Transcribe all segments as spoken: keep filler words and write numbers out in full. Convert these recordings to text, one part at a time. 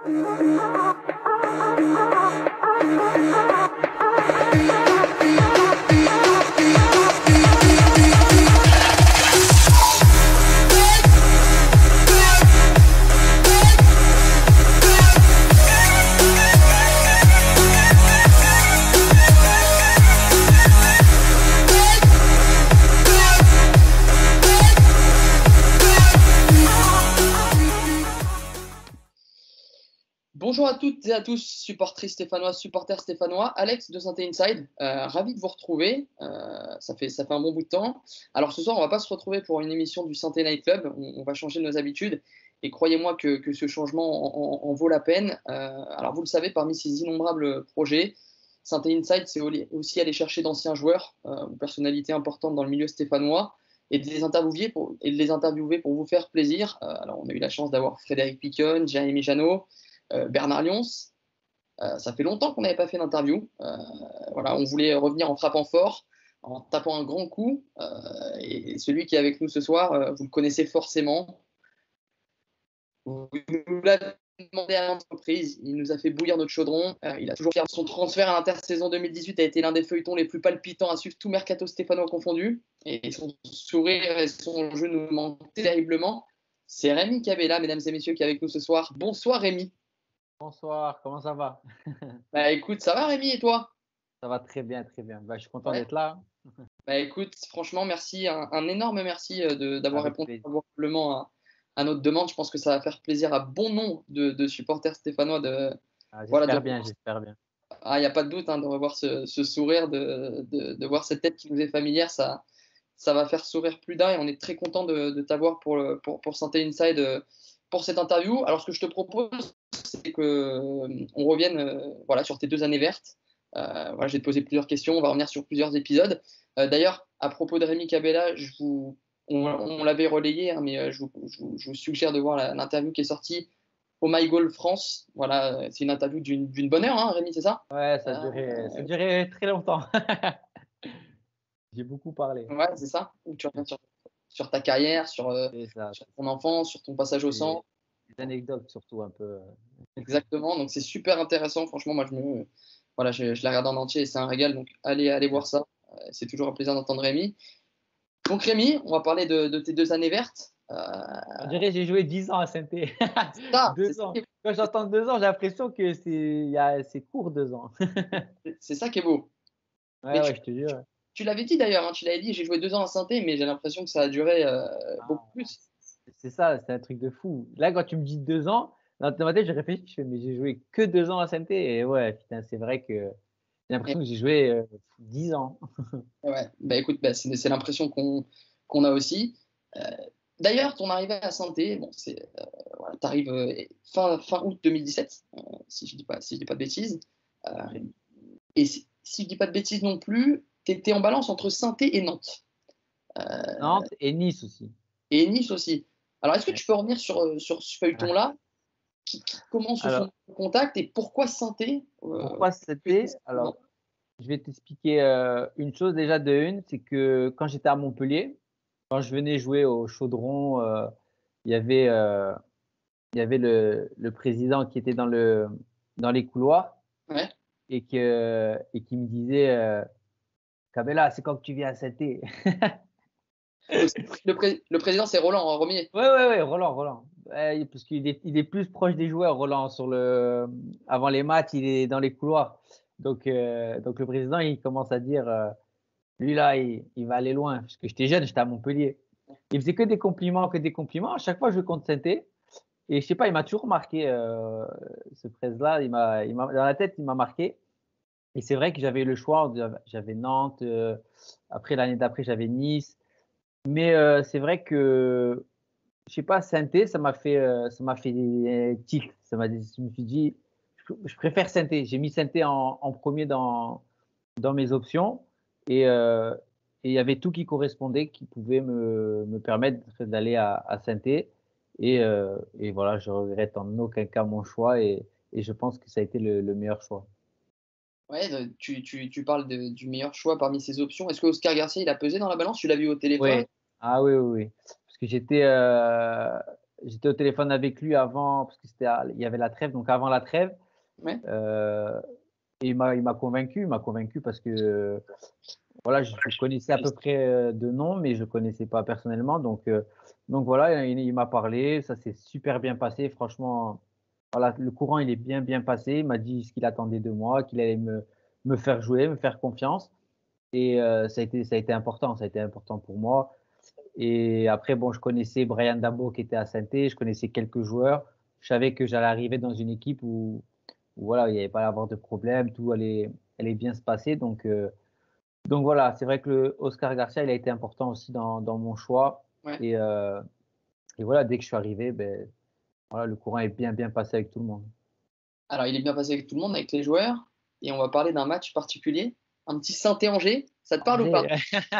Bonjour à toutes et à tous, supportrices stéphanois, supporters stéphanois, Alex de Saint-Étienne Inside, euh, ravi de vous retrouver, euh, ça, fait, ça fait un bon bout de temps. Alors ce soir, on ne va pas se retrouver pour une émission du Saint-Étienne Night Club, on, on va changer nos habitudes et croyez-moi que, que ce changement en, en, en vaut la peine. Euh, alors vous le savez, parmi ces innombrables projets, Saint-Étienne Inside, c'est aussi aller chercher d'anciens joueurs euh, ou personnalités importantes dans le milieu stéphanois et de les interviewer pour, et de les interviewer pour vous faire plaisir. Euh, alors on a eu la chance d'avoir Frédéric Picon, Jérémy Janot, Euh, Bernard Lyons, euh, ça fait longtemps qu'on n'avait pas fait d'interview. Euh, voilà, on voulait revenir en frappant fort, en tapant un grand coup. Euh, et celui qui est avec nous ce soir, euh, vous le connaissez forcément. Vous nous l'avez demandé à l'entreprise, il nous a fait bouillir notre chaudron. Euh, il a toujours fier. Son transfert à l'intersaison deux mille dix-huit a été l'un des feuilletons les plus palpitants à suivre, tout mercato stéphanois confondu. Et son sourire et son jeu nous manquent terriblement. C'est Rémi Cabella, mesdames et messieurs, qui est avec nous ce soir. Bonsoir Rémi. Bonsoir, comment ça va? Bah écoute, ça va Rémi et toi? Ça va très bien, très bien. Bah, je suis content Ouais. d'être là. Bah écoute, franchement, merci, un, un énorme merci de, d'avoir Avec répondu plaisir. favorablement à, à notre demande. Je pense que ça va faire plaisir à bon nombre de, de supporters stéphanois. De, Ah, voilà, j'espère de, bien, j'espère bien. Ah, il n'y a pas de doute hein, de revoir ce, ce sourire, de, de, de voir cette tête qui nous est familière. Ça, ça va faire sourire plus d'un et on est très content de, de t'avoir pour, le, pour, pour Saint-Étienne Inside euh, pour cette interview. Alors, ce que je te propose, c'est qu'on euh, revienne euh, voilà, sur tes deux années vertes. Euh, voilà, je vais te poser plusieurs questions. On va revenir sur plusieurs épisodes. Euh, d'ailleurs, à propos de Rémi Cabella, je vous, on, on l'avait relayé, hein, mais euh, je, vous, je, vous, je vous suggère de voir la, l'interview qui est sortie au My Goal France. Voilà, c'est une interview d'une, d'une bonne heure, hein, Rémi, c'est ça? Ouais, ça a duré, euh, ça a duré très longtemps. J'ai beaucoup parlé. Ouais, c'est ça. Où tu reviens sur, sur ta carrière, sur, euh, Ça, sur ton enfance, sur ton passage au centre. Des anecdotes surtout un peu. Exactement. Donc c'est super intéressant. Franchement, moi je me, voilà, je, je la regarde en entier et c'est un régal. Donc allez, allez voir ça. C'est toujours un plaisir d'entendre Rémi. Donc Rémi, on va parler de, de tes deux années vertes. Euh... On dirait que j'ai joué dix ans à Saint-Étienne. Ça, deux ans. Quand j'entends deux ans, j'ai l'impression que c'est, y a, c'est court deux ans. C'est ça qui est beau. Ouais, mais ouais, tu, je te jure. Tu, tu l'avais dit d'ailleurs, hein, tu l'avais dit, j'ai joué deux ans à Saint-Étienne, mais j'ai l'impression que ça a duré euh, Ah, beaucoup plus. c'est ça, c'est un truc de fou. Là, quand tu me dis deux ans, dans ma tête, je réfléchis, je fais, mais j'ai joué que deux ans à Saint-Étienne. Et ouais, putain, c'est vrai que j'ai l'impression que j'ai joué euh, dix ans. Ouais, bah écoute, bah, c'est, c'est l'impression qu'on, qu'on a aussi. Euh, d'ailleurs, ton arrivée à Saint-Étienne, bon, c'est, euh, voilà, tu arrives euh, fin, fin août deux mille dix-sept, euh, si je ne dis, si dis pas de bêtises. Euh, et si, si je ne dis pas de bêtises non plus, tu étais en balance entre Saint-Étienne et Nantes. Euh, Nantes et Nice aussi. Et Nice aussi. Alors, est-ce que tu peux revenir sur, sur ce feuilleton-là qui, qui, comment se Alors, sont contact et pourquoi Saint-Étienne euh, Pourquoi Saint-Étienne? Alors, je vais t'expliquer euh, une chose déjà de une, c'est que quand j'étais à Montpellier, quand je venais jouer au Chaudron, euh, il y avait, euh, il y avait le, le président qui était dans, le, dans les couloirs ouais. et, que, et qui me disait euh, Cabella, c'est quand que tu viens à Saint-Étienne? le, pré- le président, c'est Roland hein, Romier. Oui, oui, oui, Roland, Roland. Ouais, parce qu'il est, il est plus proche des joueurs, Roland. Sur le, avant les matchs, il est dans les couloirs. Donc, euh, donc le président, il commence à dire euh, lui, là, il, il va aller loin. Parce que j'étais jeune, j'étais à Montpellier. Il faisait que des compliments, que des compliments. À chaque fois, je contre Saint-Étienne. Et je sais pas, il m'a toujours marqué, euh, ce presse-là. Il m'a, il m'a, dans la tête, il m'a marqué. Et c'est vrai que j'avais le choix. J'avais Nantes. Euh, après, l'année d'après, j'avais Nice. Mais euh, c'est vrai que, je sais pas, Saint-Étienne, ça m'a fait, euh, ça m'a fait euh, tilt. Ça m'a, je me suis dit, je, je préfère Saint-Étienne. J'ai mis Saint-Étienne en, en premier dans, dans mes options. Et euh, et il y avait tout qui correspondait, qui pouvait me, me permettre d'aller à, à Saint-Étienne. Et, euh, et voilà, je regrette en aucun cas mon choix. Et, et je pense que ça a été le, le meilleur choix. Ouais, tu, tu, tu parles de, du meilleur choix parmi ces options. Est-ce que Oscar Garcia, il a pesé dans la balance? Tu l'as vu au téléphone? Oui. Ah oui, oui, oui. Parce que j'étais, euh, j'étais au téléphone avec lui avant, parce que c'était, à- il y avait la trêve, donc avant la trêve. Ouais. Euh, et il m'a, il m'a convaincu, il m'a convaincu parce que euh, voilà, je, je connaissais à peu près euh, de nom, mais je connaissais pas personnellement. Donc, euh, donc voilà, il, il m'a parlé, ça s'est super bien passé. Franchement, voilà, le courant il est bien bien passé. Il m'a dit ce qu'il attendait de moi, qu'il allait me, me faire jouer, me faire confiance. Et euh, ça a été, ça a été important, ça a été important pour moi. Et après, bon, je connaissais Brian Dabo qui était à Saint-Étienne, je connaissais quelques joueurs. Je savais que j'allais arriver dans une équipe où, où voilà, il n'y avait pas à avoir de problème, tout allait, allait bien se passer. Donc, euh, donc voilà, c'est vrai que le Oscar Garcia, il a été important aussi dans, dans mon choix. Ouais. Et, euh, et voilà, dès que je suis arrivé, ben, voilà, le courant est bien, bien passé avec tout le monde. Alors, il est bien passé avec tout le monde, avec les joueurs. Et on va parler d'un match particulier. Un petit Saint-Étienne-Angers. Ça te parle ou pas? Angers,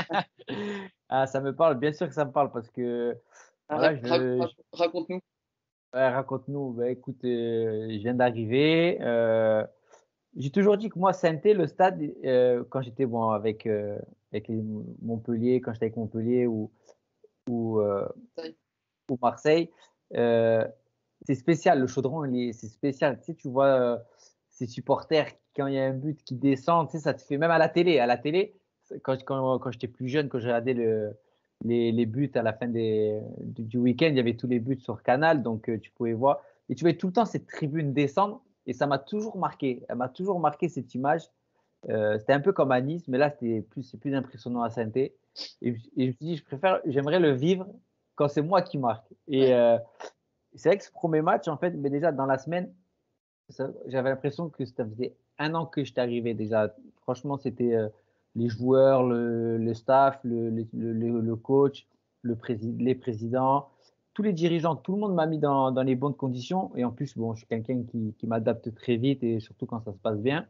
ah, ça me parle, bien sûr que ça me parle parce que voilà, Ra- ra- je, ra- Raconte-nous. ouais, raconte-nous. Ben, écoute, euh, je viens d'arriver. Euh, j'ai toujours dit que moi, Saint-Étienne, le stade, euh, quand j'étais bon, avec, euh, avec les Montpellier, quand j'étais avec Montpellier ou, ou, euh, Ça y est. ou Marseille, euh, c'est spécial. Le chaudron, il est- c'est spécial. Tu sais, tu vois euh, ces supporters, quand il y a un but qui descend, tu sais, ça te fait même à la télé. À la télé, quand, quand, quand j'étais plus jeune, quand j'ai regardé le, les, les buts à la fin des, du, du week-end, il y avait tous les buts sur Canal, donc euh, tu pouvais voir. Et tu voyais tout le temps cette tribune descendre, et ça m'a toujours marqué. Elle m'a toujours marqué cette image. Euh, c'était un peu comme à Nice, mais là, c'était plus, c'est plus impressionnant à Saint-Étienne. Et, et je me suis dit, je préfère, j'aimerais le vivre quand c'est moi qui marque. Et Ouais. euh, c'est vrai que ce premier match, en fait, mais déjà dans la semaine, ça- j'avais l'impression que ça faisait un an que j'étais arrivé déjà. Franchement, c'était euh, les joueurs, le, le staff, le, le, le- le coach, le président, les présidents, tous les dirigeants, tout le monde m'a mis dans, dans les bonnes conditions. Et en plus, bon, je suis quelqu'un qui, qui m'adapte très vite et surtout quand ça se passe bien.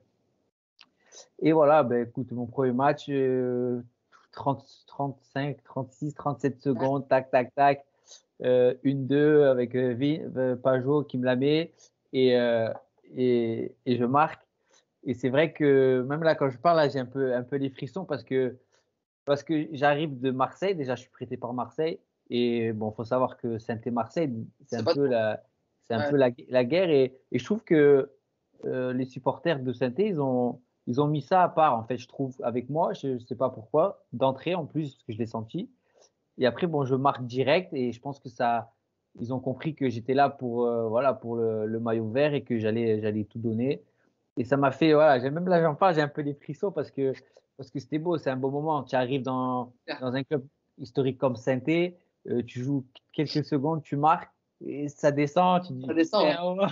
Et voilà, ben, écoute, mon premier match, euh, trente, trente-cinq, trente-six, trente-sept secondes, tac, tac, tac, euh, une deux avec euh, Vi- euh, Pajot qui me la met et, euh, et, et je marque. Et c'est vrai que même là, quand je parle, là, j'ai un peu, un peu les frissons parce que, parce que j'arrive de Marseille. Déjà, je suis prêté par Marseille. Et bon, faut savoir que Saint-Étienne-Marseille, c'est C'est un pas peu la, c'est un ouais. peu la, la guerre. Et, et je trouve que euh, les supporters de Saint-Étienne, ils ont, ils ont mis ça à part, en fait, je trouve, avec moi. Je ne sais pas pourquoi. D'entrée, en plus, parce que je l'ai senti. Et après, bon, je marque direct et je pense que ça, ils ont compris que j'étais là pour, euh, voilà, pour le, le maillot vert et que j'allais, j'allais tout donner. Et ça m'a fait, voilà, j'ai même là, j'en parle, j'ai un peu des frissons parce que, parce que c'était beau, c'est un beau moment. Tu arrives dans, dans un club historique comme Saint-Étienne, euh, tu joues quelques secondes, tu marques et ça descend, tu Ça dis, descend, putain, ouais. oh,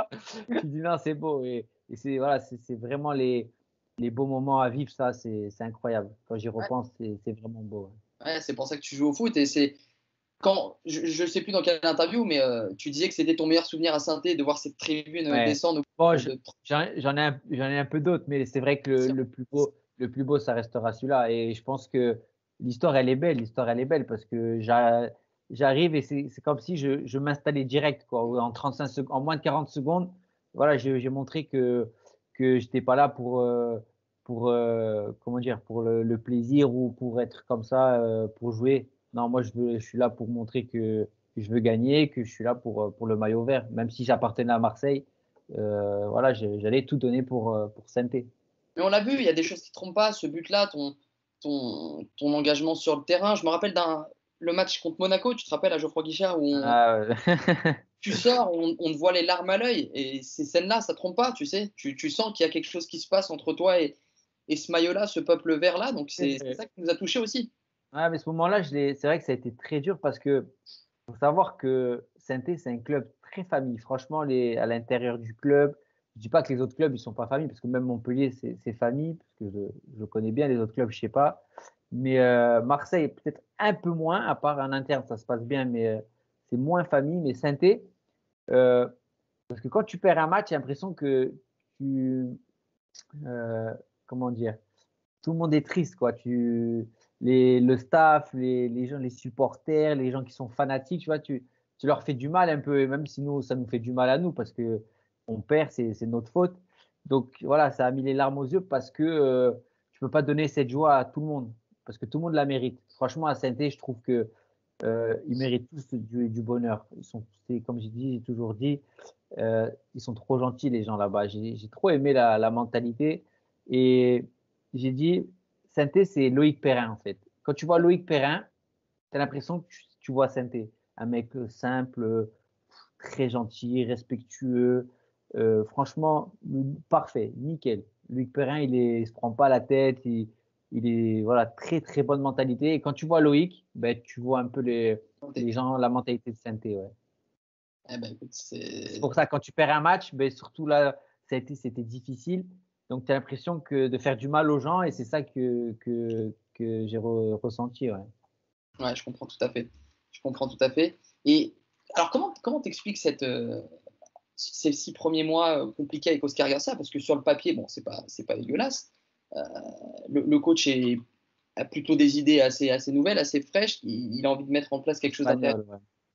tu dis non, c'est beau. Et, et c'est, voilà, c'est, c'est vraiment les, les beaux moments à vivre, ça, c'est, c'est incroyable. Quand j'y Ouais. repense, c'est, c'est vraiment beau. Ouais, c'est pour ça que tu joues au foot. Et c'est quand, je ne sais plus dans quelle interview, mais euh, tu disais que c'était ton meilleur souvenir à Saint-Étienne de voir cette tribune euh, Ouais. descendre. Bon, De, je- de- j'en j'en ai un, j'en ai un peu d'autres, mais c'est vrai que le, le plus beau, le plus beau, ça restera celui-là. Et je pense que l'histoire, elle est belle. L'histoire, elle est belle parce que j'a- j'arrive et c'est c'est comme si je, je m'installais direct, quoi. En trente-cinq secondes, en moins de quarante secondes, voilà, j'ai j'ai montré que que j'étais pas là pour euh, pour euh, comment dire, pour le, le plaisir ou pour être comme ça, euh, pour jouer. Non, moi, je veux, je suis là pour montrer que que je veux gagner, que je suis là pour, euh, pour le maillot vert. Même si j'appartenais à Marseille, euh, voilà, j'allais tout donner pour, euh, pour Saint-Étienne. Mais on l'a vu, il y a des choses qui ne trompent pas. Ce but-là, ton, ton, ton engagement sur le terrain. Je me rappelle d'un le match contre Monaco, tu te rappelles à Geoffroy Guichard, où on, Ah, ouais. tu sors, on, on te voit les larmes à l'œil. Et ces scènes-là, ça ne trompe pas, tu sais. Tu, tu sens qu'il y a quelque chose qui se passe entre toi et, et ce maillot-là, ce peuple vert-là. Donc c'est c'est ça qui nous a touchés aussi. Ouais, mais ce moment-là, je l'ai- c'est vrai que ça a été très dur parce que faut savoir que Saint-Étienne, c'est un club très famille. Franchement, les, à l'intérieur du club, je dis pas que les autres clubs, ils sont pas famille, parce que même Montpellier, c'est c'est famille, parce que je, je connais bien les autres clubs, je sais pas. Mais euh, Marseille, peut-être un peu moins, à part en interne, ça se passe bien, mais euh, c'est moins famille. Mais Saint-Étienne, euh, parce que quand tu perds un match, j'ai l'impression que tu, euh, comment dire, tout le monde est triste, quoi. Tu, les, le staff, les, les gens, les supporters, les gens qui sont fanatiques, tu vois, tu, tu leur fais du mal un peu, et même si nous, ça nous fait du mal à nous parce que on perd, c'est, c'est notre faute. Donc voilà, ça a mis les larmes aux yeux parce que euh, tu peux pas donner cette joie à tout le monde, parce que tout le monde la mérite. Franchement, à Saint-Étienne, je trouve que euh, ils méritent tous du, du bonheur. Ils sont, c'est, comme j'ai dit, j'ai toujours dit, euh, ils sont trop gentils les gens là-bas. J'ai, j'ai trop aimé la, la mentalité et j'ai dit, Sainté, c'est Loïc Perrin en fait. Quand tu vois Loïc Perrin, tu as l'impression que tu, tu vois Sainté, un mec euh, simple, euh, très gentil, respectueux. Euh, franchement, parfait, nickel. Loïc Perrin, il est, il se prend pas la tête, il, il est voilà très très bonne mentalité. Et quand tu vois Loïc, ben tu vois un peu les, les gens, la mentalité de Sainté, ouais. Eh ben, écoute, C'est c'est pour ça quand tu perds un match, ben surtout là, ça a été, c'était difficile. Donc tu as l'impression que de faire du mal aux gens et c'est ça que que, que j'ai re- ressenti, ouais. ouais, je comprends tout à fait. Je comprends tout à fait. Et alors, comment comment t'expliques cette euh, ces six premiers mois euh, compliqués avec Oscar Garcia? Parce que sur le papier, bon, c'est pas c'est pas dégueulasse. Euh, le, le coach est, a plutôt des idées assez assez nouvelles, assez fraîches. Il, il a envie de mettre en place quelque chose d'intéressant. Espagnol, ouais.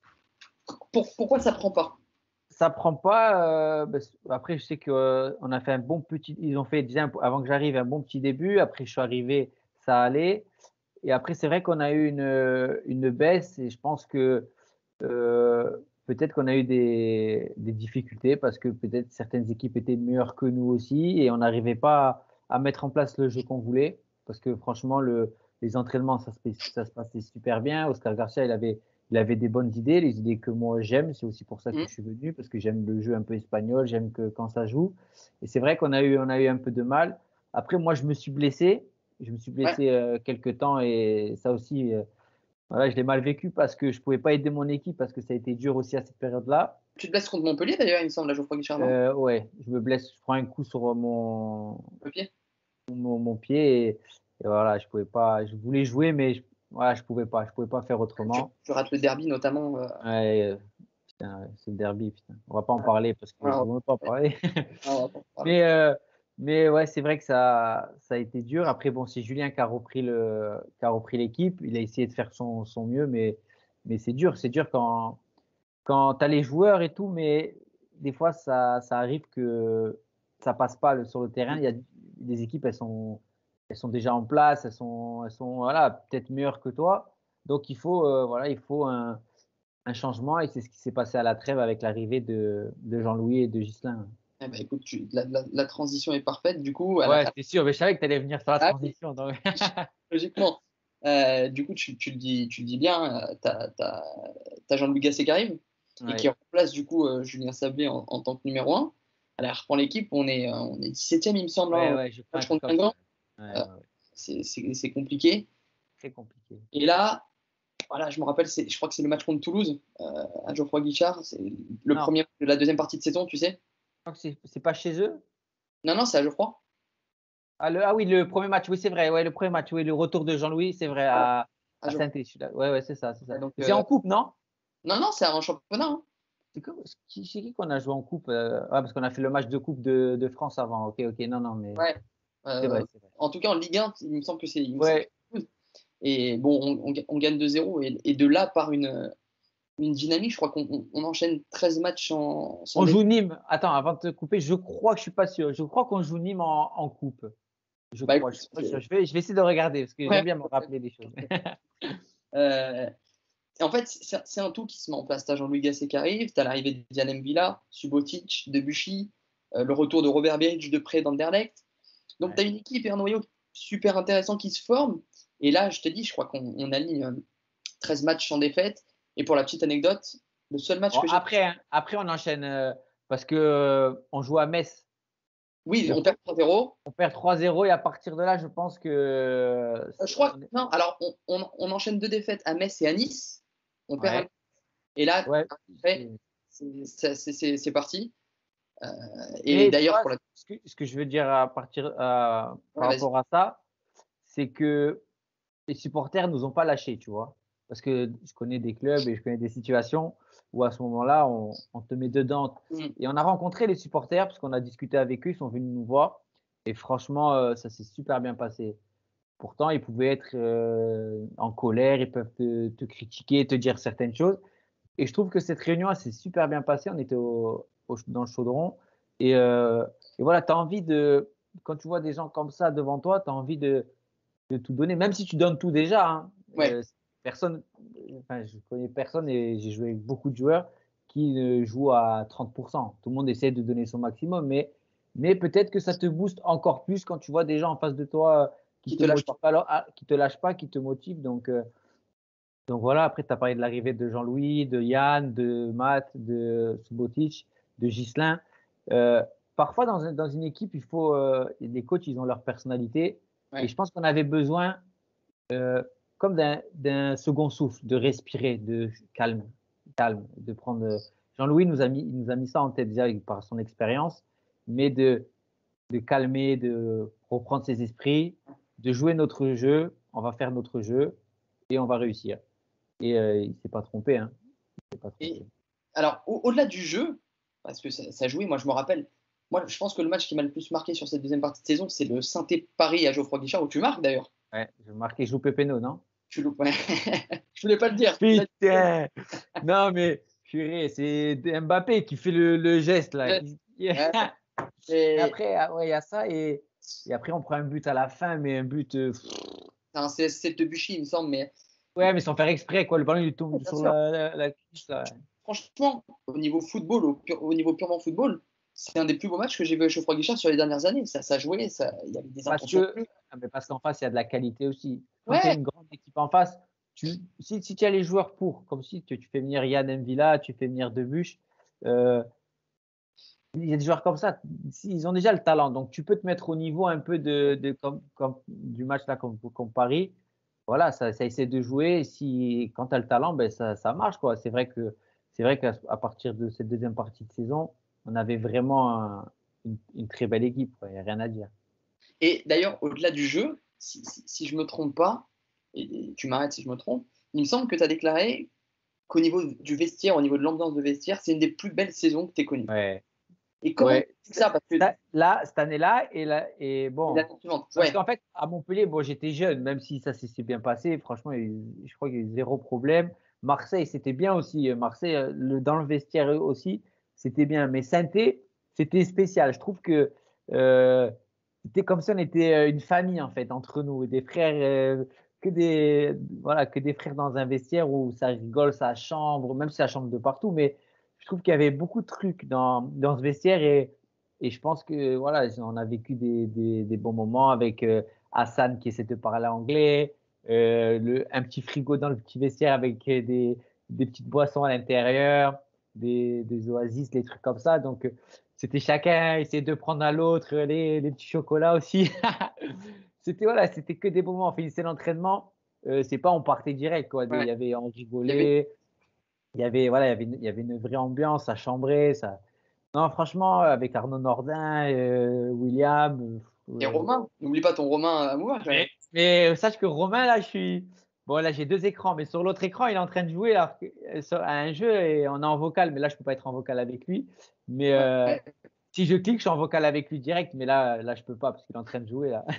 Pour, pourquoi ça prend pas? Ça prend pas. Euh, ben, après, je sais que euh, on a fait un bon petit. Ils ont fait déjà un- avant que j'arrive un bon petit début. Après, je suis arrivé, ça allait. Et après, c'est vrai qu'on a eu une, euh, une baisse et je pense que euh, peut-être qu'on a eu des, des difficultés parce que peut-être certaines équipes étaient meilleures que nous aussi et on n'arrivait pas à, à mettre en place le jeu qu'on voulait. Parce que franchement, le, les entraînements, ça se, ça se passait super bien. Oscar Garcia, il avait, il avait des bonnes idées, les idées que moi j'aime. C'est aussi pour ça que Mmh. je suis venu, parce que j'aime le jeu un peu espagnol, j'aime que quand ça joue. Et c'est vrai qu'on a eu, on a eu un peu de mal. Après, moi, je me suis blessé. Je me suis Ouais. blessé euh, quelques temps et ça aussi, euh, voilà, je l'ai mal vécu parce que je pouvais pas aider mon équipe parce que ça a été dur aussi à cette période-là. Tu te blesses contre Montpellier d'ailleurs, il me semble, à Geoffroy Guichard, non? Euh, ouais, je me blesse, je prends un coup sur mon, Le pied? mon, mon pied et, et voilà, je pouvais pas, je voulais jouer mais je, voilà, je pouvais pas, je pouvais pas faire Tu, autrement. tu rates le derby notamment. Euh, Ouais, euh, putain, c'est le derby, putain. On va pas en parler parce que je alors, veux même pas en ouais, parler. on va pas en parler. Mais, euh, mais ouais, c'est vrai que ça, ça a été dur. Après, bon, c'est Julien qui a repris le, qui a repris l'équipe. Il a essayé de faire son, son mieux, mais, mais c'est dur. C'est dur quand, quand tu as les joueurs et tout, mais des fois, ça, ça arrive que ça passe pas le- sur le terrain. Il y a des équipes, elles sont, elles sont déjà en place, elles sont, elles sont voilà, peut-être meilleures que toi. Donc, il faut, euh, voilà, il faut un, un changement et c'est ce qui s'est passé à la trêve avec l'arrivée de, de Jean-Louis et de Ghislain. Eh ben, écoute, tu- la, la- la transition est parfaite. Du coup, à la- Ouais, à- c'était sûr, mais je savais que tu allais venir sur la ah oui, transition. Donc... logiquement. Euh, du coup, tu, tu le dis, tu le dis bien, tu as, Jean-Louis Gasset qui arrive et qui ouais, remplace du coup euh, Julien Sablé en, en tant que numéro un. Alors, elle reprend l'équipe, on est, euh, on est dix-septième, il me semble, ouais, hein, ouais, je fais un match truc contre comme ça. Guingamp. Ouais, ouais, Euh, ouais. c'est c'est- c'est compliqué. Très compliqué. Et là, voilà, je me rappelle, c'est- je crois que c'est le match contre Toulouse euh, à Geoffroy Guichard. C'est le Non, premier de la deuxième partie de saison, tu sais. je crois que c'est c'est pas chez eux. Non, non, c'est à Geoffroy. Ah, le, ah oui, le premier match, oui, c'est vrai. Ouais, le premier match, oui, le retour de Jean-Louis, c'est vrai, Voilà, à, à à Geoffroy. Saint-Étienne. Ouais, ouais, c'est ça, c'est ça. Ouais, donc, Mais c'est euh, en coupe, non? non, non, c'est un championnat, hein. C'est que- c'est qui, c'est qui qu'on a joué en coupe? euh, Ah, parce qu'on a fait le match de coupe de, de France avant. Ok, ok, non, non, mais Ouais. c'est vrai, Euh, c'est vrai. en tout cas, en Ligue un, il me semble que c'est. Il me semble que Ouais, c'est Toulouse. Et bon, on, on, on gagne deux zéro. Et, et de là, par une, une dynamique, je crois qu'on on, on enchaîne treize matchs sans, sans on joue défaite. Nîmes. Attends, avant de te couper, je crois que je suis pas sûr. Je crois qu'on joue Nîmes en, en coupe. Je Bah crois, je écoute, suis pas sûr. euh, Je vais, je vais essayer de regarder parce que j'aime ouais. bien me rappeler des choses. Euh, et en fait, c'est c'est un tout qui se met en place. Tu as Jean-Louis Gasset qui arrive, tu as l'arrivée de Diane Villa, Subotic, Debuchy, euh, le retour de Robert Beric de près d'Anderlecht. Donc, tu as Ouais. une équipe et un noyau super intéressant qui se forme. Et là, je te dis, je crois qu'on on aligne euh, treize matchs sans défaite. Et pour la petite anecdote, le seul match Bon, que j'ai. après, hein, après, on enchaîne euh, parce que euh, on joue à Metz. Oui, Et on perd trois zéro. on perd trois zéro et à partir de là, je pense que euh, Euh, je crois que on est- non, alors on, on- on enchaîne deux défaites à Metz et à Nice. On perd à ouais, Metz. Et là, ouais. après, c'est- c'est c'est- c'est- c'est parti. Euh, et Mais tu d'ailleurs, vois, pour la. ce que, ce que je veux dire à partir à- Ouais, par vas-y. rapport à ça, c'est que les supporters nous ont pas lâchés, tu vois. Parce que je connais des clubs et je connais des situations où à ce moment-là, on, on te met dedans. Mm. Et on a rencontré les supporters parce qu'on a discuté avec eux, ils sont venus nous voir. Et franchement, euh, ça s'est super bien passé. Pourtant, ils pouvaient être euh, en colère, ils peuvent te, te critiquer, te dire certaines choses. Et je trouve que cette réunion, elle s'est super bien passée. On était au, au- dans le chaudron. Et, euh, et voilà, tu as envie de, quand tu vois des gens comme ça devant toi, tu as envie de, de tout donner, même si tu donnes tout déjà. Hein. Ouais. Euh, personne, enfin, je connais personne et j'ai joué avec beaucoup de joueurs qui euh, jouent à trente pour cent. Tout le monde essaie de donner son maximum, mais, mais peut-être que ça te booste encore plus quand tu vois des gens en face de toi euh, qui, Qui te te lâche motivent, pas. alors, ah, qui te lâchent pas, qui te motivent. Donc, euh, donc voilà, après, tu as parlé de l'arrivée de Jean-Louis, de Yann, de Matt, de Subotic, de Ghislain. Euh, parfois, dans, un- dans une équipe, il faut, euh, les coachs, ils ont leur personnalité. Et Ouais. je pense qu'on avait besoin euh, comme d'un d'un second souffle, de respirer, de calme, calme, de prendre. Jean-Louis nous a mis, il nous a mis ça en tête déjà par son expérience, mais de, de calmer, de reprendre ses esprits, de jouer notre jeu. On va faire notre jeu et on va réussir. Et euh, il s'est pas trompé, hein. Il s'est pas trompé. Et alors, au- au-delà du jeu, parce que ça, ça jouait, moi je me rappelle, moi je pense que le match qui m'a le plus marqué sur cette deuxième partie de saison, c'est le Saint-Paris à Geoffroy Guichard, où tu marques d'ailleurs. Ouais, je marquais Jou Pépéno, non? Tu loupes. Je voulais pas le dire. Tu l'as dit. Putain! Non, mais purée, c'est Mbappé qui fait le, le geste là. Ouais. Il- Ouais. Mais Et après, ah ouais, il y a ça et, et après on prend un but à la fin, mais un but. euh, pff, c'est un C S sept de Buchy, il me semble, mais ouais, mais sans faire exprès, quoi. Le ballon il ouais, tombe bien sur sûr. la, la, la cuisse, là. Franchement, au niveau football, au, pur- au niveau purement football, c'est un des plus beaux matchs que j'ai vu à Geoffroy Guichard sur les dernières années. Ça, ça jouait, ça, il y avait des Parce intentions de que, jeu. ah, mais parce qu'en face, il y a de la qualité aussi. Quand tu as Ouais, une grande équipe en face, tu, si, si tu as les joueurs pour, comme si tu, tu fais venir Yann M'Vila, tu fais venir Debuche, euh, il y a des joueurs comme ça, ils ont déjà le talent. Donc, tu peux te mettre au niveau un peu de, de comme, comme, du match là, comme, comme Paris. Voilà, ça, ça essaie de jouer. Si, quand tu as le talent, ben, ça, ça marche, quoi. C'est vrai que, c'est vrai qu'à à partir de cette deuxième partie de saison, on avait vraiment un- une, une très belle équipe, quoi. Il n'y a rien à dire. et d'ailleurs, au-delà du jeu, si, si, si je me trompe pas, et, et tu m'arrêtes si je me trompe, il me semble que tu as déclaré qu'au niveau du vestiaire, au niveau de l'ambiance de vestiaire, c'est une des plus belles saisons que tu aies connues. Ouais, Et comment ouais. tu sais ça? Parce que Ça- Là, cette année-là, et, là, et et bon, l'année suivante, parce ouais, qu'en fait, à Montpellier, bon, j'étais jeune, même si ça s'est bien passé, franchement, il y a eu- je crois qu'il y a eu zéro problème. Marseille, c'était bien aussi. Marseille, euh, le, dans le vestiaire aussi, c'était bien. Mais Saint-Étienne, c'était spécial. Je trouve que euh, c'était comme si on était euh, une famille, en fait, entre nous, des frères, euh, que des, voilà, que des frères dans un vestiaire où ça rigole, ça chambre, même si ça chambre de partout, mais je trouve qu'il y avait beaucoup de trucs dans, dans ce vestiaire et et je pense que voilà, on a vécu des, des, des bons moments avec euh, Hassan qui essaie de parler anglais, euh, le, un petit frigo dans le petit vestiaire avec euh, des, des petites boissons à l'intérieur, des, des oasis, des trucs comme ça. Donc, euh, c'était chacun essayer de prendre à l'autre les, les petits chocolats aussi. C'était voilà, c'était que des moments. On finissait l'entraînement. Euh, c'est pas on partait direct quoi. Des- Il ouais. y avait on Il y avait rigolait, il y avait voilà, il y avait une, il y avait une vraie ambiance, ça chambrait, ça. Non, franchement, avec Arnaud Nordin, euh, William. et euh, Romain. N'oublie pas ton Romain amoureux quand même. mais, mais sache que Romain, là, je suis. Bon, là, j'ai deux écrans, mais sur l'autre écran, il est en train de jouer là, euh, sur- à un jeu et on est en vocal. Mais là, je peux pas être en vocal avec lui. Mais euh, Ouais. si je clique, je suis en vocal avec lui direct. Mais là, là, je peux pas parce qu'il est en train de jouer là.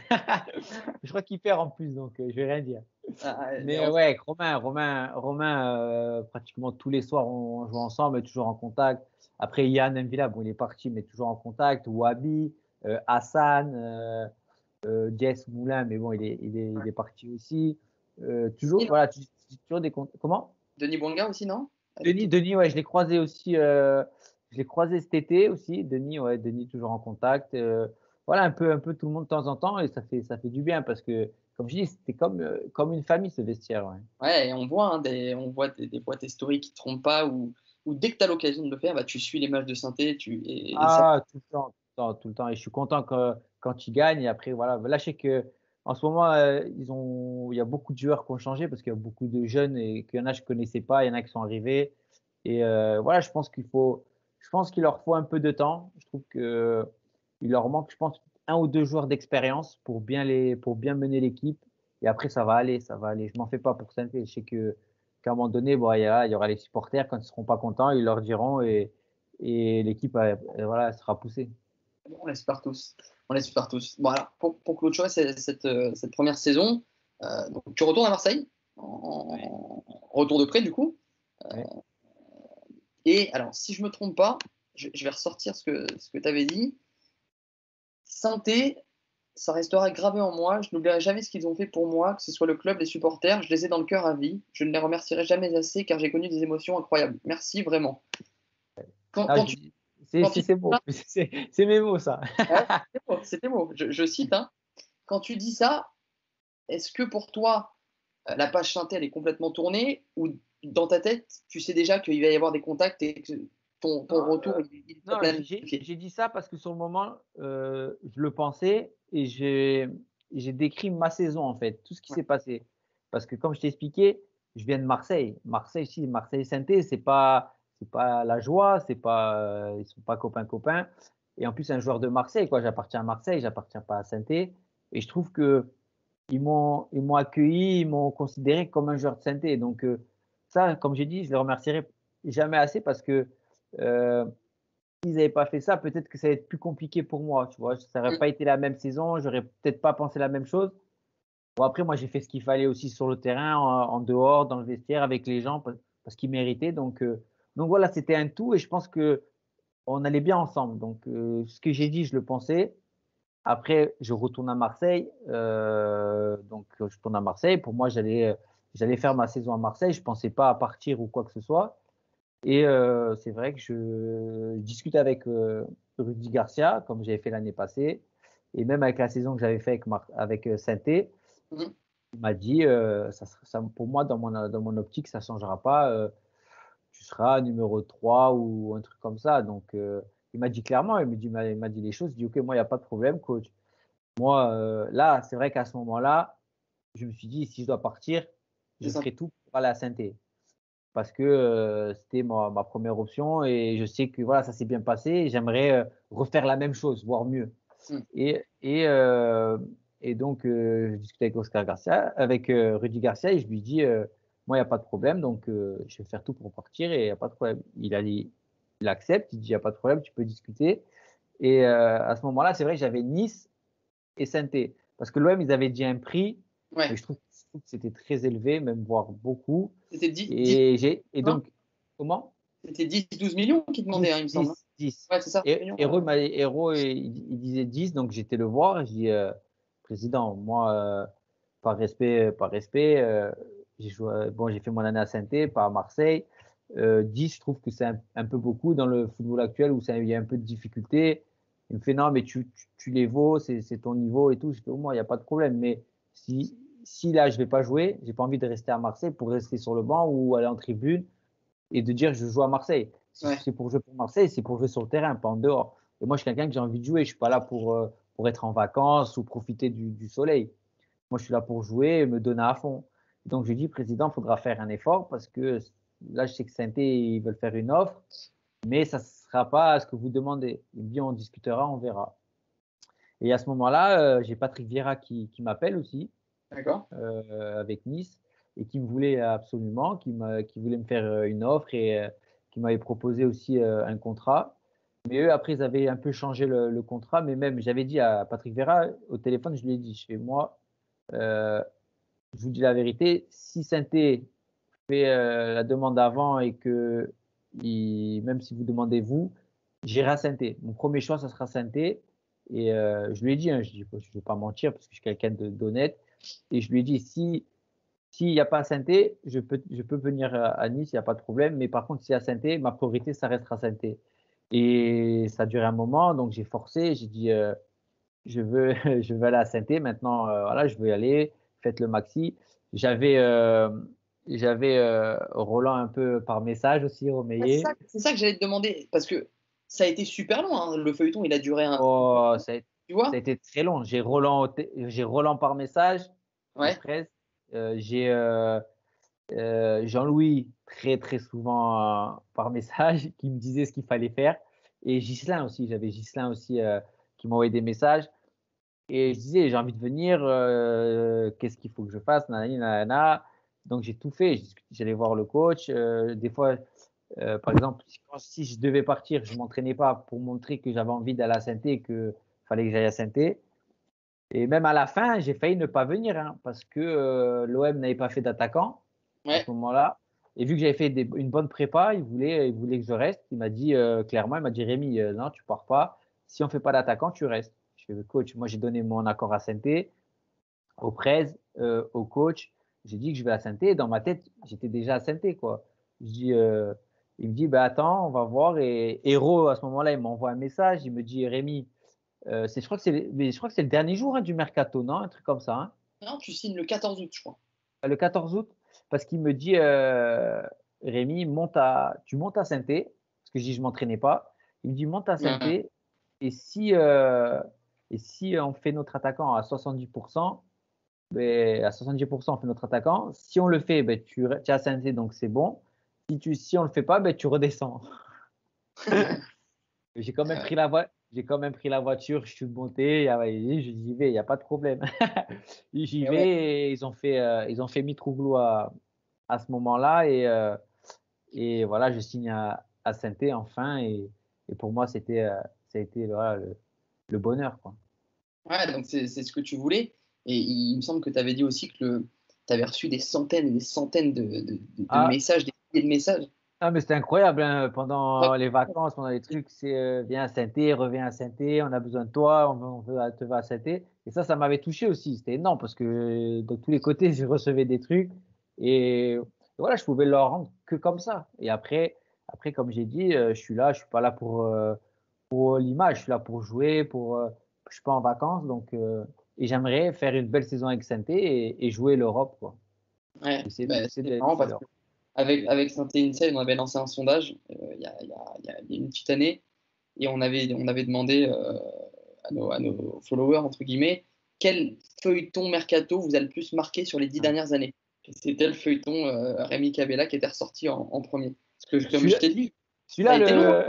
Je crois qu'il perd en plus, donc euh, je vais rien dire. Ah, mais Mais euh, on- ouais, Romain, Romain, Romain euh, pratiquement tous les soirs, on, on joue ensemble, toujours en contact. Après, Yann M'Vila, bon, il est parti, mais toujours en contact. Wabi, euh, Hassan, euh, euh, Jess Moulin, mais bon, il est, il est, il est parti aussi. Euh, toujours, Denis, non voilà, tu- tu- toujours des comptes. Comment? Denis Bouanga aussi, non? Avec Denis, qui? Denis, ouais, je l'ai croisé aussi. Euh, je l'ai croisé cet été aussi. Denis, ouais, Denis toujours en contact. Euh, voilà, un peu, un peu tout le monde de temps en temps et ça fait, ça fait du bien parce que, comme je dis, c'était comme, euh, comme une famille ce vestiaire. Ouais. Ouais, et on voit, hein, des, on voit des, des fois tes stories qui ne te trompent pas, ou, ou dès que tu as l'occasion de le faire, bah, tu suis les matchs de synthé, tu, et, et ça. Ah, tout le temps, tout le temps, tout le temps. Et je suis content que, quand ils gagnent. Et après, voilà. Là, je sais que en ce moment, euh, ils ont, il y a beaucoup de joueurs qui ont changé parce qu'il y a beaucoup de jeunes et qu'il y en a que je connaissais pas, il y en a qui sont arrivés. Et euh, voilà, je pense qu'il faut, je pense qu'il leur faut un peu de temps. Je trouve que il leur manque, je pense, un ou deux joueurs d'expérience pour bien les, pour bien mener l'équipe. Et après, ça va aller, ça va aller. Je m'en fais pas pour Saint-Étienne. Je sais que qu'à un moment donné, bon, il y a- il y aura les supporters quand ils seront pas contents, ils leur diront et et l'équipe euh, euh, voilà, sera poussée. On l'espère tous. On l'espère tous. Bon, alors, pour, pour clôturer cette, cette, euh, cette première saison, euh, donc, tu retournes à Marseille, Ouais, en, en retour de prêt du coup. ouais, Et alors, si je ne me trompe pas, je, je vais ressortir ce que, ce que tu avais dit. Saint-Étienne, ça restera gravé en moi. Je n'oublierai jamais ce qu'ils ont fait pour moi, que ce soit le club, les supporters. Je les ai dans le cœur à vie. Je ne les remercierai jamais assez car j'ai connu des émotions incroyables. Merci vraiment. Quand, Ah, quand je tu, dis- c'est quand c'est- tu c'est beau. C'est c'est mes mots, ça. Ouais, c'était beau, c'était beau. Je, je cite, hein. Quand tu dis ça, est-ce que pour toi, euh, la page synthé, elle est complètement tournée ou dans ta tête, tu sais déjà qu'il va y avoir des contacts et que ton, ton Non, retour, euh, il, il est non, j'ai j'ai- planifié? j'ai dit ça parce que sur le moment, euh, je le pensais et j'ai j'ai décrit ma saison, en fait, tout ce qui Ouais. s'est passé. Parce que comme je t'ai expliqué, je viens de Marseille. Marseille, si, Marseille-Saint-Étienne, c'est pas, c'est pas la joie, c'est pas, euh, ils sont pas copains-copains. Et en plus, un joueur de Marseille, quoi. J'appartiens à Marseille, j'appartiens pas à Saint-Étienne. Et je trouve que ils m'ont, ils m'ont accueilli, ils m'ont considéré comme un joueur de Saint-Étienne. Donc, euh, ça, comme j'ai dit, je les remercierai jamais assez parce que euh, s'ils n'avaient pas fait ça, peut-être que ça allait être plus compliqué pour moi. Tu vois, ça n'aurait Mm. pas été la même saison, j'aurais peut-être pas pensé la même chose. Bon, après, moi, j'ai fait ce qu'il fallait aussi sur le terrain, en, en dehors, dans le vestiaire, avec les gens, parce, parce qu'ils méritaient. Donc, euh, donc voilà, c'était un tout et je pense que on allait bien ensemble. Donc, euh, ce que j'ai dit, je le pensais. Après, je retourne à Marseille. Euh, donc, je tourne à Marseille. Pour moi, j'allais, j'allais faire ma saison à Marseille. Je ne pensais pas à partir ou quoi que ce soit. Et euh, c'est vrai que je, je discute avec euh, Rudy Garcia, comme j'avais fait l'année passée, et même avec la saison que j'avais fait avec, Mar- avec euh, Saint-Étienne, Mm. il m'a dit, euh, ça, sera- ça- pour moi, dans mon, dans mon optique, ça ne changera pas. Euh, tu seras numéro trois ou un truc comme ça. Donc, euh, il m'a dit clairement, il m'a dit, il m'a il m'a dit les choses. Il dit, OK, moi, il n'y a pas de problème, coach. Moi, euh, là, c'est vrai qu'à ce moment-là, je me suis dit, si je dois partir, C'est je ça. ferai tout pour aller à Saint-Étienne parce que euh, c'était ma, ma première option et je sais que voilà, ça s'est bien passé et j'aimerais euh, refaire la même chose, voire mieux. Mm. Et, et, euh, et donc, euh, je discutais avec Oscar Garcia, avec euh, Rudy Garcia et je lui dis, euh, moi, il n'y a pas de problème, donc euh, je vais faire tout pour partir et il n'y a pas de problème. Il, a dit, il accepte, il dit, il n'y a pas de problème, tu peux discuter. Et euh, à ce moment-là, c'est vrai que j'avais Nice et Saint-Étienne. Parce que l'O M, ils avaient dit un prix, mais Ouais. je trouve, je trouve que c'était très élevé, même voire beaucoup. C'était dix, dix, Et, j'ai, et non? donc, comment C'était dix, douze millions qui demandaient, hein, dix il me semble, hein. dix dix Ouais, c'est ça. Et Millions, Héro, ouais. il, m'a- Héro, il, il disait dix donc j'étais le voir. Je dis, euh, président, moi, euh, par respect, par respect, euh, j'ai joué, bon, j'ai fait mon année à Saint-Étienne, pas à Marseille. Euh, dix, je trouve que c'est un, un peu beaucoup dans le football actuel où ça, il y a un peu de difficulté. Il me fait, non, mais tu, tu, tu les vaux, c'est c'est ton niveau et tout. Je fais, au moins, il n'y a pas de problème. Mais si, si là, je vais pas jouer, j'ai pas envie de rester à Marseille pour rester sur le banc ou aller en tribune et de dire je joue à Marseille. Si Ouais. c'est pour jouer pour Marseille, c'est pour jouer sur le terrain, pas en dehors. Et moi, je suis quelqu'un que j'ai envie de jouer. Je suis pas là pour, euh, pour être en vacances ou profiter du, du soleil. Moi, je suis là pour jouer et me donner à fond. Donc, je dis, président, il faudra faire un effort parce que là, je sais que Saint-Étienne, ils veulent faire une offre, mais ça ne sera pas ce que vous demandez. Il me dit, on discutera, on verra. Et à ce moment-là, euh, j'ai Patrick Vieira qui, qui m'appelle aussi D'accord. euh, avec Nice et qui me voulait absolument, qui, m'a, qui voulait me faire euh, une offre et euh, qui m'avait proposé aussi euh, un contrat. Mais eux, après, ils avaient un peu changé le, le contrat. Mais même, j'avais dit à Patrick Vieira au téléphone, je lui ai dit, je fais moi, euh, je vous dis la vérité, si Saint-Étienne fait euh, la demande avant et que, il, même si vous demandez vous, j'irai à Saint-Étienne. Mon premier choix, ça sera Saint-Étienne. Et euh, je lui ai dit, hein, je ne vais pas mentir parce que je suis quelqu'un de- d'honnête. Et je lui ai dit, si s'il n'y a pas Saint-Étienne, je peux, je peux venir à, à Nice, il n'y a pas de problème. Mais par contre, s'il y a Saint-Étienne, ma priorité, ça restera Saint-Étienne. Et ça a duré un moment, donc j'ai forcé, j'ai dit, euh, je veux, je veux aller à Saint-Étienne. Maintenant, euh, voilà, je veux y aller. Faites le maxi. J'avais, euh, j'avais euh, Roland un peu par message aussi, Ouais, c'est ça, Romeyer. c'est ça que j'allais te demander, parce que ça a été super long, hein. Le feuilleton, il a duré un. Oh, ça a, Tu ça a vois? été très long. J'ai Roland, au té- j'ai Roland par message de Ouais. presse. Euh, j'ai euh, euh, Jean-Louis très très souvent euh, par message qui me disait ce qu'il fallait faire. Et Ghislain aussi, j'avais Ghislain aussi euh, qui m'envoyait des messages. Et je disais, j'ai envie de venir, euh, qu'est-ce qu'il faut que je fasse, nanani, nanana. Donc j'ai tout fait, j'allais voir le coach. Euh, des fois, euh, par exemple, si, si je devais partir, je m'entraînais pas pour montrer que j'avais envie d'aller à Saint-Étienne et qu'il fallait que j'aille à Saint-Étienne. Et même à la fin, j'ai failli ne pas venir hein, parce que euh, l'O M n'avait pas fait d'attaquant à Ouais. ce moment-là. Et vu que j'avais fait des, une bonne prépa, il voulait, il voulait que je reste. Il m'a dit euh, clairement, il m'a dit Rémi, euh, non, tu pars pas. Si on fait pas d'attaquant, tu restes. Je fais, coach, moi j'ai donné mon accord à Saint-Étienne, au presse, euh, au coach. J'ai dit que je vais à Saint-Étienne. Dans ma tête, j'étais déjà à Saint-Étienne, quoi. Je dis, euh, il me dit, bah, attends, on va voir. Et Héros, à ce moment-là, il m'envoie un message. Il me dit, Rémi, euh, c'est, je crois que c'est, mais je crois que c'est le dernier jour hein, du mercato, non? Un truc comme ça. Hein. Non, tu signes le quatorze août, je crois. Le quatorze août, parce qu'il me dit, euh, Rémi, monte à, tu montes à Saint-Étienne, parce que je dis, je m'entraînais pas. Il me dit, monte à Ouais. Saint-Étienne, et si, euh, et si on fait notre attaquant à soixante-dix pour cent, ben, à soixante-dix pour cent, on fait notre attaquant. Si on le fait, ben, tu, tu es à Saint-Étienne, donc c'est bon. Si, tu, si on le fait pas, ben, tu redescends. J'ai quand même Ouais. pris la voie. J'ai quand même pris la voiture, je suis monté, j'y vais, il n'y a pas de problème. J'y Et ouais. vais et ils ont fait, euh, ils ont fait Mitroglou à, à ce moment-là et, euh, et voilà, je signe à, à Saint-Étienne enfin et, et pour moi, c'était, euh, ça a été voilà, le, le bonheur. Quoi. Ouais, donc c'est c'est ce que tu voulais. Et il me semble que tu avais dit aussi que tu avais reçu des centaines et des centaines de, de, de- de Ah, messages, des milliers de messages. ah, mais c'était incroyable hein, Ouais. pendant les vacances, pendant les trucs, c'est euh, viens à Saint-Étienne, reviens à Saint-Étienne, on a besoin de toi, on veut, on veut te voir à Saint-Étienne. Et ça, ça m'avait touché aussi. C'était énorme parce que euh, de tous les côtés, je recevais des trucs et voilà, je pouvais leur rendre que comme ça. Et après, après comme j'ai dit, euh, je suis là, je suis pas là pour euh, pour l'image, je suis là pour jouer, pour euh, je suis pas en vacances donc euh, et j'aimerais faire une belle saison avec Saint-Étienne et, et jouer l'Europe quoi. Ouais. Et c'est Bah, c'est c'est de- marrant c'est parce l'Europe. que avec, avec Saint-Étienne Inside, on avait lancé un sondage euh, il y, a, il y a- il y a- il y a une petite année et on avait, on avait demandé euh, à, nos, à nos followers, entre guillemets, quel feuilleton mercato vous a le plus marqué sur les dix Ouais. dernières années. Et c'était le feuilleton euh, Rémi Cabella qui était ressorti en, en premier. Parce que, comme je Celui-là, t'ai dit, ça a celui-là, été long. Hein. le,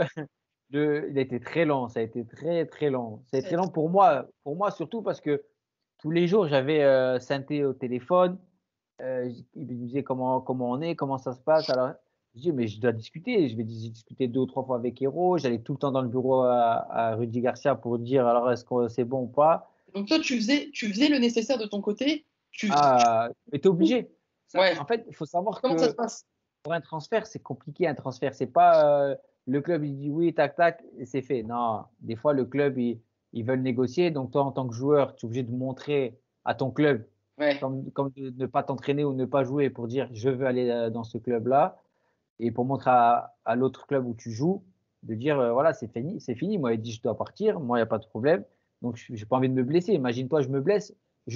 Le, il a été très long, ça a été très très long. C'est très long pour moi, pour moi surtout parce que tous les jours j'avais euh, Sainté au téléphone. Euh, il me disait comment comment on est, comment ça se passe. Alors je dis mais je dois discuter. Je vais dis- discuter deux ou trois fois avec Hero. J'allais tout le temps dans le bureau à, à Rudy Garcia pour dire alors est-ce que c'est bon ou pas. Donc toi, tu faisais, tu faisais le nécessaire de ton côté. Tu, tu- Ah, mais t'es obligé. Ça- Ouais. en fait, il faut savoir Comment ça se que passe? pour un transfert, c'est compliqué un transfert. C'est pas euh, le club il dit oui, tac tac, et c'est fait. Non, des fois le club il- ils veulent négocier. Donc toi en tant que joueur, tu es obligé de montrer à ton club, Ouais. comme, comme de ne pas t'entraîner ou ne pas jouer pour dire je veux aller euh, dans ce club-là, et pour montrer à, à l'autre club où tu joues, de dire euh, voilà c'est fini, c'est fini. Moi il dit je dois partir, moi il n'y a pas de problème. Donc je j'ai pas envie de me blesser. Imagine-toi je me blesse,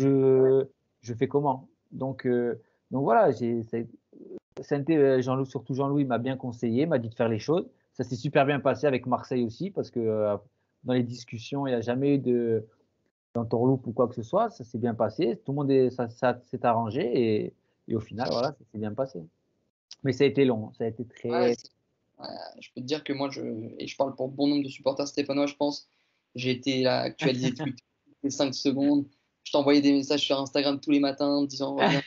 je je fais comment? Donc euh, donc voilà, j'ai, c'est- Sainté, euh, Jean-Louis, surtout Jean-Louis m'a bien conseillé, m'a dit de faire les choses. Ça s'est super bien passé avec Marseille aussi, parce que euh, dans les discussions, il n'y a jamais eu de d'entourloupe ou quoi que ce soit. Ça s'est bien passé. Tout le monde est, ça, ça s'est arrangé et, et au final, voilà, ça s'est bien passé. Mais ça a été long, ça a été Ouais, très. c'est- ouais, je peux te dire que moi, je, et je parle pour bon nombre de supporters stéphanois, je pense, j'ai été là, actualisé toutes les cinq secondes. Je t'envoyais des messages sur Instagram tous les matins en me disant reviens.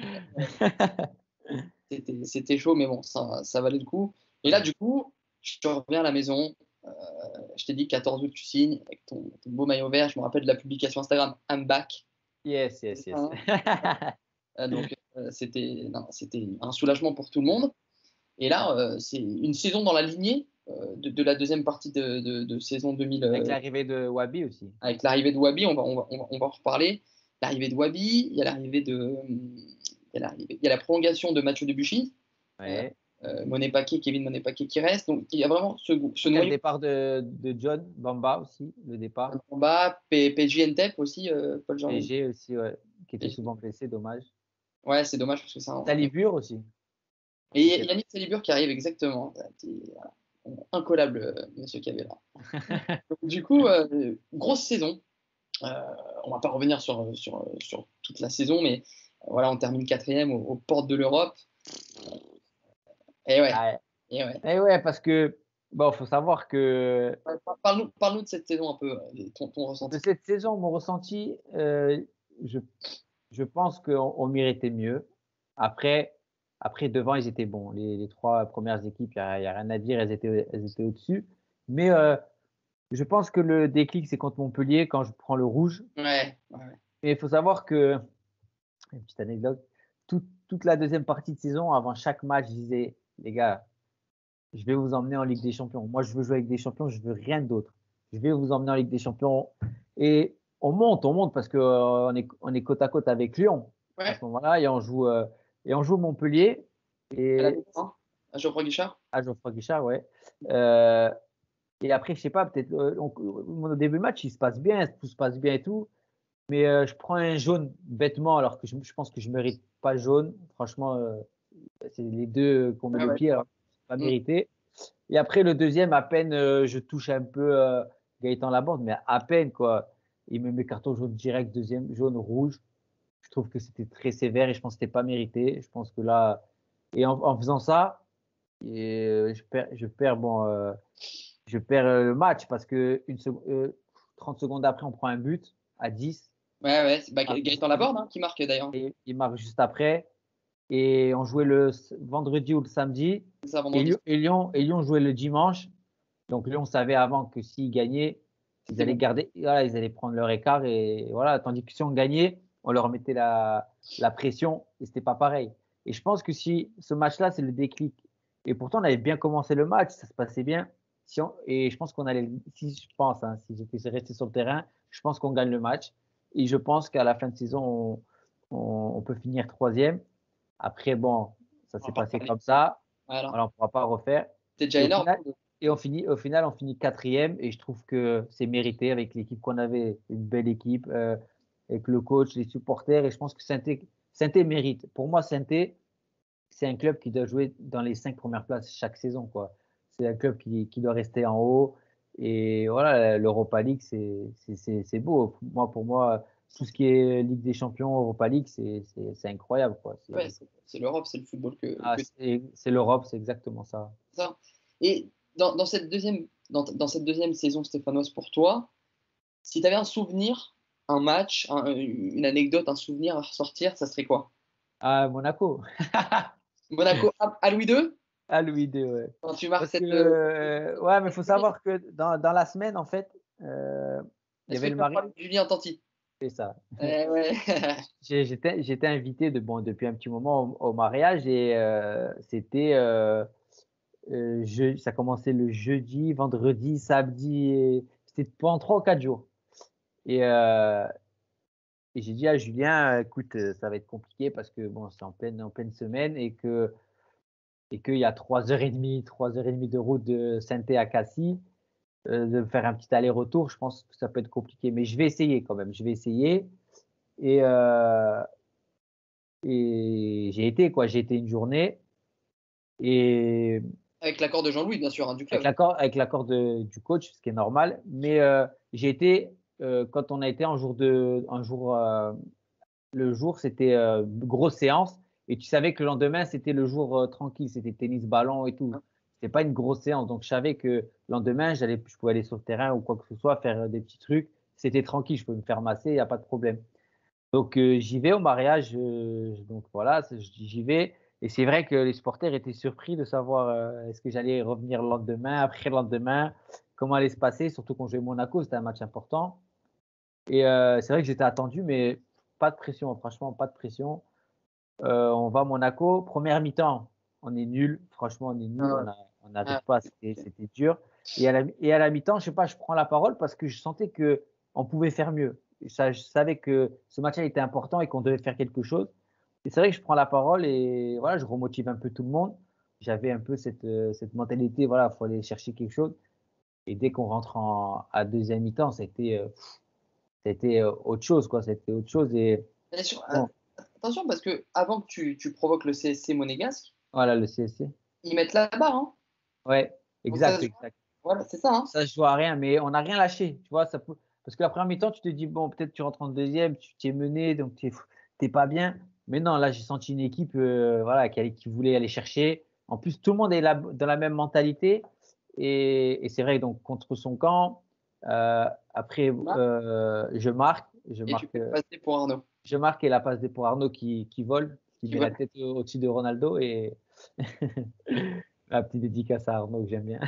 C'était, c'était chaud, mais bon, ça, ça valait le coup. Et là, du coup, je te reviens à la maison. Euh, je t'ai dit quatorze août, tu signes avec ton, ton beau maillot vert. Je me rappelle de la publication Instagram I'm back. Yes, yes, yes. Hein. Euh, donc, euh, c'était, non, c'était un soulagement pour tout le monde. Et là, euh, c'est une saison dans la lignée euh, de, de la deuxième partie de, de, de saison deux mille, Avec euh, l'arrivée de Wabi aussi. avec l'arrivée de Wabi, on va, on, va, on, va, on va en reparler. L'arrivée de Wabi, il y a l'arrivée de, il y a, l'arrivée, il y a la prolongation de Mathieu Debuchy, euh, Ouais. euh, Monet Paquet, Kevin Monet Paquet qui reste. Donc il y a vraiment ce, ce Il y a le noyau départ de, de John Bamba aussi, le départ. de combat. P G N T E P aussi, euh, Paul P Jean. G aussi, ouais, qui était souvent blessé, dommage. Ouais, c'est dommage parce que ça. Salibur aussi. Et Yannick Salibur qui arrive exactement. Voilà. Incollable, euh, monsieur Cabella. Donc, du coup, euh, grosse saison. Euh, on va pas revenir sur, sur, sur toute la saison, mais euh, voilà, on termine quatrième aux, aux portes de l'Europe. Et ouais, Ouais. et ouais. Et ouais, parce que bon, faut savoir que Parle-nous, parle-nous de cette saison un peu, euh, ton, ton de ressenti. cette saison, mon ressenti, euh, je, je pense qu'on on méritait mieux. Après, après, devant, ils étaient bons. Les, les trois premières équipes, il n'y a, a, rien à dire, elles étaient, elles étaient au-dessus. Mais euh, je pense que le déclic, c'est contre Montpellier, quand je prends le rouge. Ouais, ouais. Mais il faut savoir que, une petite anecdote, tout, toute la deuxième partie de saison, avant chaque match, je disais, les gars, je vais vous emmener en Ligue des Champions. Moi, je veux jouer avec des champions, je veux rien d'autre. Je vais vous emmener en Ligue des Champions. Et on monte, on monte parce qu'on euh, est, on est côte à côte avec Lyon à Ouais, ce moment-là et on joue, euh, et on joue Montpellier à la et maison, hein, à Geoffroy Guichard. à Geoffroy Guichard, ouais. Euh, et après, je sais pas, peut-être euh, on- au début du match, il se passe bien, tout se passe bien et tout. Mais euh, je prends un jaune bêtement alors que je, je pense que je mérite pas jaune. Franchement, euh, c'est les deux qu'on met Ouais, le ouais. pied, alors pas Mm. mérité. Et après, le deuxième, à peine euh, je touche un peu euh, Gaëtan Laborde, mais à peine quoi. Il me met carton jaune direct, deuxième jaune rouge. Je trouve que c'était très sévère et je pense que c'était pas mérité. Je pense que là, et en, en faisant ça, et, euh, je perds, je perds bon, euh, je perds euh, le match parce que une seconde, euh, trente secondes après, on prend un but à dix. Ouais, ouais. C'est bah, Ah, Gaëtan Laborde hein, qui marque d'ailleurs. et il marque juste après. Et on jouait le vendredi ou le samedi. C'est ça, Et vendredi. Lyon, et Lyon, et Lyon jouait le dimanche. Donc Lyon savait avant que s'ils gagnaient, ils C'était allaient bon. garder, voilà, ils allaient prendre leur écart. Et voilà, tandis que si on gagnait, on leur mettait la, la pression et c'était pas pareil. Et je pense que si ce match-là, c'est le déclic. Et pourtant, on avait bien commencé le match, ça se passait bien. Si on, et je pense qu'on allait, si je pense, hein, si j'étais resté sur le terrain, je pense qu'on gagne le match. Et je pense qu'à la fin de saison, on, on, on peut finir troisième. Après, bon, ça On s'est va pas passé parler. comme ça. Voilà. Voilà, on ne pourra pas refaire. C'est déjà Et au énorme. final, et on finit, au final, on finit quatrième. Et je trouve que c'est mérité avec l'équipe qu'on avait, une belle équipe, euh, avec le coach, les supporters. Et je pense que Saint-Étienne Saint mérite. Pour moi, Saint-Étienne, c'est un club qui doit jouer dans les cinq premières places chaque saison, quoi. C'est un club qui, qui doit rester en haut. Et voilà, l'Europa League, c'est, c'est, c'est, c'est beau. Moi, pour moi, tout ce qui est Ligue des Champions, Europa League, c'est, c'est, c'est incroyable, quoi. C'est, Ouais, c'est c'est l'Europe, c'est le football que, ah, que c'est, c'est l'Europe, c'est exactement ça. ça. Et dans, dans cette deuxième, dans, dans cette deuxième saison stéphanoise pour toi, si tu avais un souvenir, un match, un- une anecdote, un souvenir à ressortir, ça serait quoi? Ah, Monaco. Monaco à, à Louis deux, Ah, Louis deux, ouais. quand tu marques Parce que, cette. euh, euh, ouais, mais il faut savoir que dans, dans la semaine, en fait, euh, il y Est-ce avait que le tu as mariage. parlé de Julien Tanti? C'est ça. Eh ouais. J'ai- J'étais, j'étais invité de, bon, depuis un petit moment au, au mariage et euh, c'était, euh, euh, je, ça commençait le jeudi, vendredi, samedi, et c'était pendant trois ou quatre jours. Et, euh, et j'ai dit à Julien, écoute, euh, ça va être compliqué parce que bon, c'est en pleine, en pleine semaine et que et qu'il y a trois heures et demie, trois heures et demie de route de Saint-Étienne à Cassis, euh, de faire un petit aller-retour, je pense que ça peut être compliqué. Mais je vais essayer quand même. Je vais essayer. Et, euh, et j'ai été, quoi. J'ai été une journée. Et Avec l'accord de Jean-Louis, bien sûr, hein, du avec club. l'accord, avec l'accord de- du coach, ce qui est normal. Mais euh, j'ai été, euh, quand on a été un jour de, un jour, euh, le jour, c'était euh, grosse séance. Et tu savais que le lendemain, c'était le jour euh, tranquille. C'était tennis, ballon et tout. C'était pas une grosse séance. Donc, je savais que le lendemain, j'allais, je pouvais aller sur le terrain ou quoi que ce soit, faire euh, des petits trucs. C'était tranquille. Je pouvais me faire masser. Il n'y a pas de problème. Donc, euh, j'y vais au mariage. euh, donc, voilà, c'est- j'y vais. Et c'est vrai que les supporters étaient surpris de savoir euh, est-ce que j'allais revenir le lendemain, après le lendemain, comment allait se passer. Surtout quand je jouais Monaco, c'était un match important. Et euh, c'est vrai que j'étais attendu, mais pas de pression, franchement, pas de pression. Euh, on va à Monaco, première mi-temps, on est nul, franchement, on est nul, Ah on ouais. a- on n'arrive Ah, pas, c'était c'était dur. Et à la, et à la mi-temps, je sais pas, je prends la parole parce que je sentais que on pouvait faire mieux. Et ça, je savais que ce match-là était important et qu'on devait faire quelque chose. Et c'est vrai que je prends la parole et voilà, je remotive un peu tout le monde. J'avais un peu cette, euh, cette mentalité, voilà, il faut aller chercher quelque chose. Et dès qu'on rentre en, à deuxième mi-temps, c'était euh, c'était euh, autre chose, quoi. C'était autre chose. Et bien sûr, ah, bon, attention, parce que avant que tu, tu provoques le C S C monégasque, voilà, le C S C. ils mettent la barre. Hein. Ouais, Donc ça exact, se joue. exact. Voilà, c'est ça. Hein. Ça se joue à rien, mais on n'a rien lâché. Tu vois, ça peut... Parce que la première mi-temps, tu te dis, bon, peut-être tu rentres en deuxième, tu t'es mené, donc tu n'es pas bien. Mais non, là, j'ai senti une équipe euh, voilà, qui, allait- qui voulait aller chercher. En plus, tout le monde est là, dans la même mentalité. Et, et c'est vrai, donc, contre son camp, euh, après, Voilà. euh, je marque. Je Et tu marque, fais euh, passer pour Arnaud. je marque et la passe de pour Arnaud qui, qui vole, qui Tu met la vois. tête au- au-dessus de Ronaldo. Et la petite dédicace à Arnaud que j'aime bien.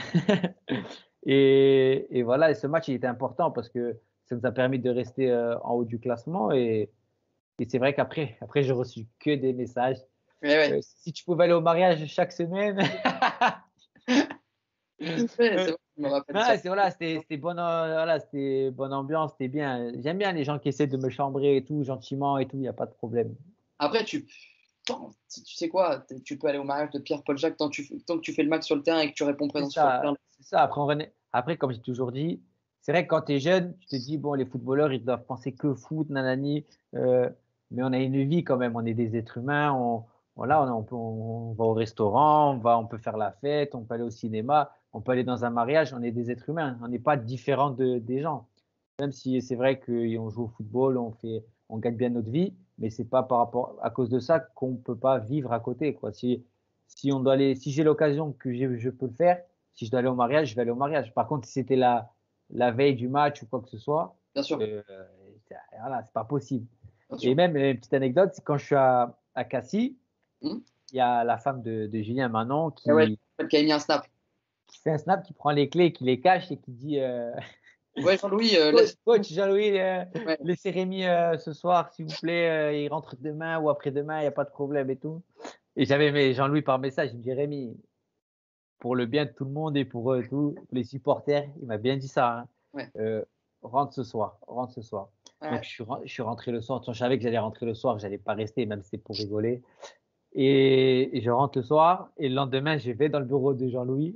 Et, et voilà, et ce match il était important parce que ça nous a permis de rester euh, en haut du classement. Et, et c'est vrai qu'après, après, j'ai reçu que des messages. Ouais, Euh, ouais. si tu pouvais aller au mariage chaque semaine, C'est vrai, c'est vrai, je me rappelle ça. Ouais, c'est voilà, c'était c'était bonne, euh, voilà, c'était bonne ambiance, c'était bien. J'aime bien les gens qui essaient de me chambrer et tout, gentiment et tout, il y a pas de problème. Après, tu, tant- tu tu sais quoi, t- tu peux aller au mariage de Pierre-Paul Jacques tant, tu, tant que tu fais le max sur le terrain et que tu réponds C'est présent sur le ça, terrain. c'est ça. Après, on renaît- Après, comme j'ai toujours dit, c'est vrai que quand tu es jeune, tu te dis, bon, les footballeurs, ils doivent penser que foot, nanani. euh, mais on a une vie quand même, on est des êtres humains. On, voilà, on, on peut, on va au restaurant, on va, on peut faire la fête, on peut aller au cinéma, on peut aller dans un mariage. On est des êtres humains. On n'est pas différents de, des gens. Même si c'est vrai qu'on joue au football, on fait, on gagne bien notre vie, mais c'est pas par rapport à cause de ça qu'on peut pas vivre à côté, quoi. Si, si on doit aller, si j'ai l'occasion que j'ai- je peux le faire, si je dois aller au mariage, je vais aller au mariage. Par contre, si c'était la, la veille du match ou quoi que ce soit, Bien sûr, euh, c'est- voilà, c'est pas possible. bien Et sûr. même, une petite anecdote, c'est quand je suis à, à Cassis, Hmm. il y a la femme de, de Julien Manon Et ouais, qui, je qui a mis un snap. qui fait un snap, qui prend les clés, qui les cache et qui dit euh, Ouais, Jean-Louis, euh, Coach, laisse. coach Jean-Louis, euh, Ouais. laissez Rémi euh, ce soir, s'il vous plaît, euh, il rentre demain ou après-demain, il n'y a pas de problème et tout. Et j'avais mis Jean-Louis par message, il me dit Rémi, pour le bien de tout le monde et pour eux, tous les supporters, il m'a bien dit ça. Hein. Ouais. Euh, rentre ce soir, rentre ce soir. Donc Ouais. je suis, je suis rentré le soir. Je savais que j'allais rentrer le soir, que j'allais pas rester, même si c'était pour rigoler. Et, et je rentre le soir et le lendemain, je vais dans le bureau de Jean-Louis.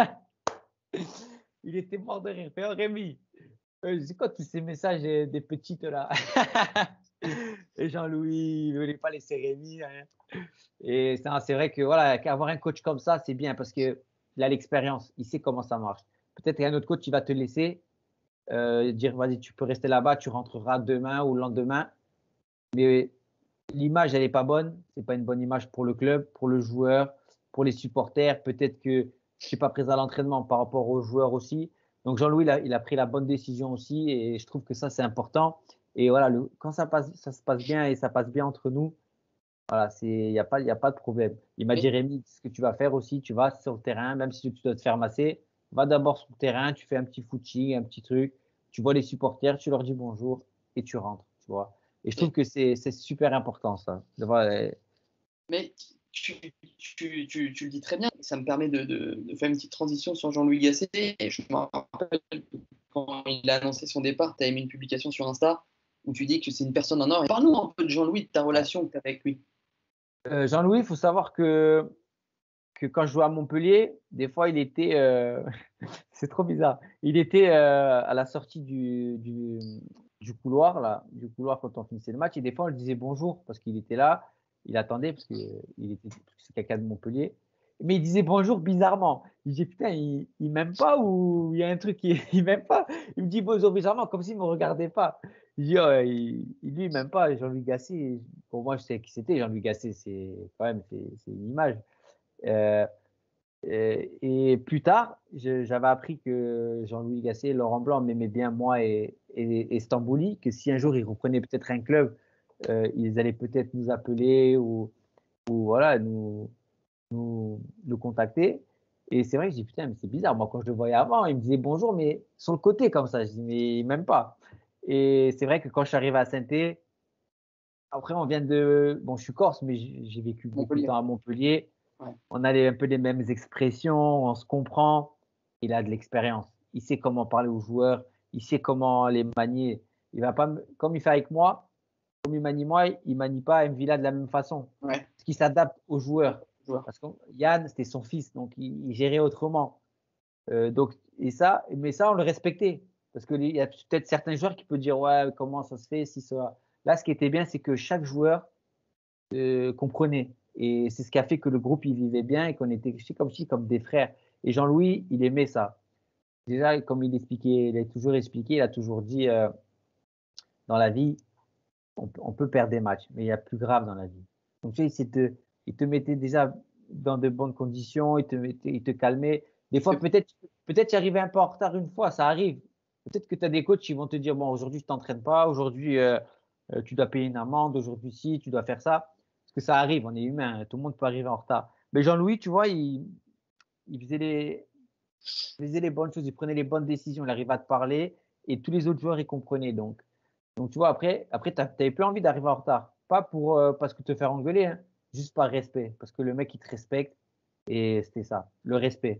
Il était mort de rire. Fait, oh, Rémi, euh, c'est quoi tous ces messages euh, des petites là? Et Jean-Louis, il ne voulait pas laisser Rémi. Hein. Et c'est c'est vrai que voilà, avoir un coach comme ça, c'est bien parce qu'il a l'expérience, il sait comment ça marche. Peut-être qu'il y a un autre coach qui va te laisser euh, dire vas-y, tu peux rester là-bas, tu rentreras demain ou le lendemain. Mais l'image, elle n'est pas bonne. C'est pas une bonne image pour le club, pour le joueur, pour les supporters. Peut-être que je ne suis pas présent à l'entraînement par rapport aux joueurs aussi. Donc Jean-Louis, il a, il a pris la bonne décision aussi et je trouve que ça, c'est important. Et voilà, le, quand ça, passe, ça se passe bien et ça passe bien entre nous, voilà, il n'y a, pas, y a pas de problème. Il m'a Mais dit, Rémi, ce que tu vas faire aussi, tu vas sur le terrain, même si tu dois te faire masser, va d'abord sur le terrain, tu fais un petit footing, un petit truc, tu vois les supporters, tu leur dis bonjour et tu rentres, tu vois. Et je trouve que c'est super important, ça. De voir, euh, Mais tu, tu, tu, tu le dis très bien, ça me permet de, de, de faire une petite transition sur Jean-Louis Gasset. Et je me rappelle que quand il a annoncé son départ, tu as mis une publication sur Insta où tu dis que c'est une personne en or. Parle-nous un peu de Jean-Louis, de ta ouais. relation que tu as avec lui. Euh, Jean-Louis, il faut savoir que, que quand je jouais à Montpellier, des fois, il était. Euh, c'est trop bizarre. Il était euh, à la sortie du, du, du couloir, là, du couloir quand on finissait le match. Et des fois, on lui disait bonjour parce qu'il était là. Il attendait parce que il était, c'est quelqu'un de Montpellier. Mais il disait bonjour bizarrement. Je disais putain, il, il m'aime pas ou il y a un truc qui il m'aime pas. Il me dit bonjour bizarrement comme s'il me regardait pas. Je dis oh, il, il- lui il m'aime pas. Jean-Louis Gasset. Pour moi, je sais qui c'était. Jean-Louis Gasset, c'est quand même c'est c'est une image. Euh, et, et plus tard, je- j'avais appris que Jean-Louis Gasset et Laurent Blanc m'aimaient bien moi et, et, et Stambouli, que si un jour ils reprenaient peut-être un club, euh, ils allaient peut-être nous appeler ou, ou voilà, nous, nous, nous contacter. Et c'est vrai que je dis putain, mais c'est bizarre. Moi, quand je le voyais avant, il me disait bonjour, mais sur le côté comme ça. Je dis mais même pas. Et c'est vrai que quand je suis arrivé à Saint-Étienne, après on vient de, bon, je suis corse, mais j'ai j'ai vécu beaucoup de Montpellier. temps à Montpellier. Ouais. On a les, un peu les mêmes expressions, on se comprend. Il a de l'expérience. Il sait comment parler aux joueurs, il sait comment les manier. Il va pas, me- comme il fait avec moi, comme il manie moi, il manie pas M Villa de la même façon. Ouais. Parce qu'il s'adapte aux Ouais. joueurs. Joueur. Parce que Yann, c'était son fils, donc il, il gérait autrement. Euh, donc, et ça, mais ça, on le respectait. Parce qu'il y a peut-être certains joueurs qui peuvent dire, ouais, comment ça se fait, si ça. Là, ce qui était bien, c'est que chaque joueur euh, comprenait. Et c'est ce qui a fait que le groupe, il vivait bien et qu'on était comme si, comme des frères. Et Jean-Louis, il aimait ça. Déjà, comme il expliquait, il a toujours expliqué, il a toujours dit, euh, dans la vie, on, on, peut perdre des matchs, mais il y a plus grave dans la vie. Donc, tu sais, il te, il te mettait déjà dans de bonnes conditions, il te, mettait, il te calmait. Des fois, peut-être peut-être y arriver un peu en retard une fois, ça arrive. Peut-être que tu as des coachs qui vont te dire, bon, aujourd'hui, je t'entraîne pas, aujourd'hui, euh, euh, tu dois payer une amende, aujourd'hui, si, tu dois faire ça. Parce que ça arrive, on est humain, hein, tout le monde peut arriver en retard. Mais Jean-Louis, tu vois, il, il, faisait les, il faisait les bonnes choses, il prenait les bonnes décisions, il arrivait à te parler et tous les autres joueurs, ils comprenaient. Donc, donc tu vois, après, après tu n'avais plus envie d'arriver en retard. Pas pour euh, parce que te faire engueuler, hein, juste par respect. Parce que le mec, il te respecte et c'était ça, le respect.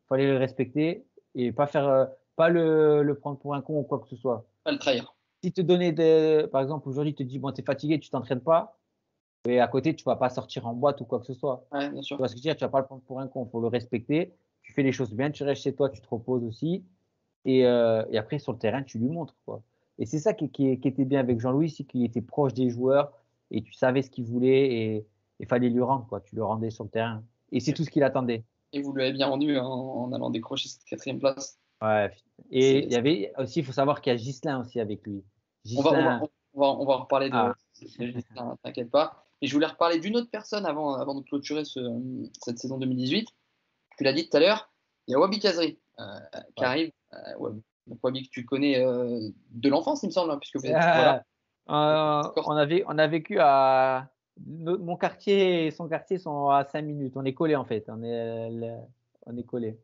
fallait le respecter et pas faire, euh, pas le, le prendre pour un con ou quoi que ce soit. Pas le trahir. Si te donner des, par exemple, aujourd'hui, il te dit, bon, t'es fatigué, tu t'entraînes pas, et à côté, tu vas pas sortir en boîte ou quoi que ce soit. Ouais, bien Tu sûr. vois ce que je veux dire? Tu vas pas le prendre pour un con, faut le respecter. Tu fais les choses bien, tu restes chez toi, tu te reposes aussi. Et, euh, et après, sur le terrain, tu lui montres, quoi. Et c'est ça qui, qui, qui était bien avec Jean-Louis, c'est qu'il était proche des joueurs et tu savais ce qu'il voulait et il fallait lui rendre, quoi. Tu le rendais sur le terrain. Et c'est tout ce qu'il attendait. Et vous l'avez bien rendu hein, en allant décrocher cette quatrième place. Ouais. Et il C'est- y avait aussi, il faut savoir qu'il y a Ghislain aussi avec lui. On va, on va, Ghislain, on va, on va reparler de, ah, de Justin, t'inquiète pas. Et je voulais reparler d'une autre personne avant, avant de clôturer ce, cette saison deux mille dix-huit. Tu l'as dit tout à l'heure, il y a Wabi Kazri euh, qui ouais. arrive. Euh, Wabi, donc Wabi que tu connais euh, de l'enfance, il me semble, hein, puisque vous êtes, voilà. Euh, euh, on, a vé- on a vécu à. no- Mon quartier et son quartier sont à cinq minutes. On est collés en fait. On est, le- on est collés.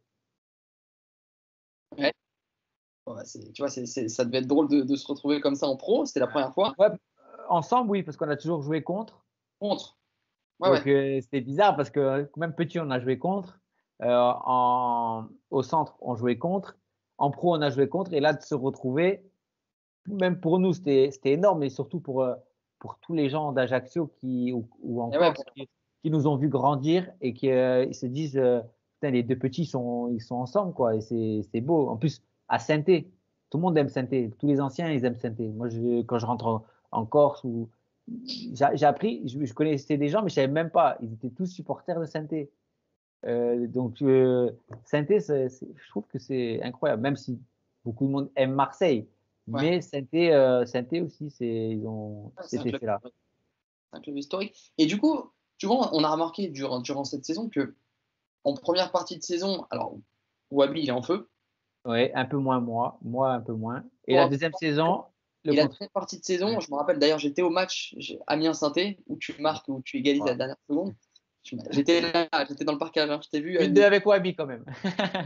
Ouais. Ouais, c'est- tu vois, c'est, c'est- ça devait être drôle de, de se retrouver comme ça en pro. C'était la première fois. Ouais, ensemble, oui, parce qu'on a toujours joué contre. Contre. Ouais, Donc, ouais. euh, c'était bizarre parce que même petit, on a joué contre. Euh, en, au centre, on jouait contre. En pro, on a joué contre. Et là, de se retrouver, même pour nous, c'était c'était énorme, mais surtout pour, euh, pour tous les gens d'Ajaccio qui, ou, ou en Et ouais, Corse qui, qui nous ont vus grandir et qui euh, ils se disent euh, putain, les deux petits sont, ils sont ensemble, quoi. Et c'est c'est beau. En plus, à Saint-Étienne, tout le monde aime Saint-Étienne. Tous les anciens, ils aiment Saint-Étienne. Moi, je, quand je rentre en, en Corse, ou j'ai j'ai appris, je, je connaissais des gens, mais je savais même pas. Ils étaient tous supporters de Saint-Étienne. Euh, donc, euh, Saint-Étienne, c'est- c'est- je trouve que c'est incroyable, même si beaucoup de monde aime Marseille. ouais. Mais Saint-Étienne, euh, Saint-Étienne aussi, c'est, ils ont Ouais, c'est un cet club, effet-là. un club historique. Et du coup, tu vois, on a remarqué durant, durant cette saison que en première partie de saison, alors Wabi il est en feu. Ouais, un peu moins moi, moi un peu moins. Et la Toi, deuxième saison, le et la contre. deuxième partie de saison, Ouais. je me rappelle d'ailleurs, j'étais au match Amiens-Saint-Étienne où tu marques, où tu égalises à Ouais. la dernière seconde. Tu m'as- J'étais là, j'étais dans le parcage, hein, je t'ai vu à Une une deux demi. avec Wabi quand même.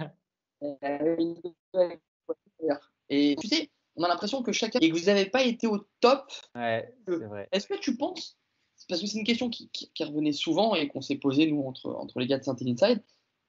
Et tu sais, on a l'impression que chacun et que vous n'avez pas été au top. Ouais, c'est vrai. Est-ce que tu penses, parce que c'est une question qui, qui- qui revenait souvent et qu'on s'est posée nous entre, entre les gars de Saint-Étienne Inside,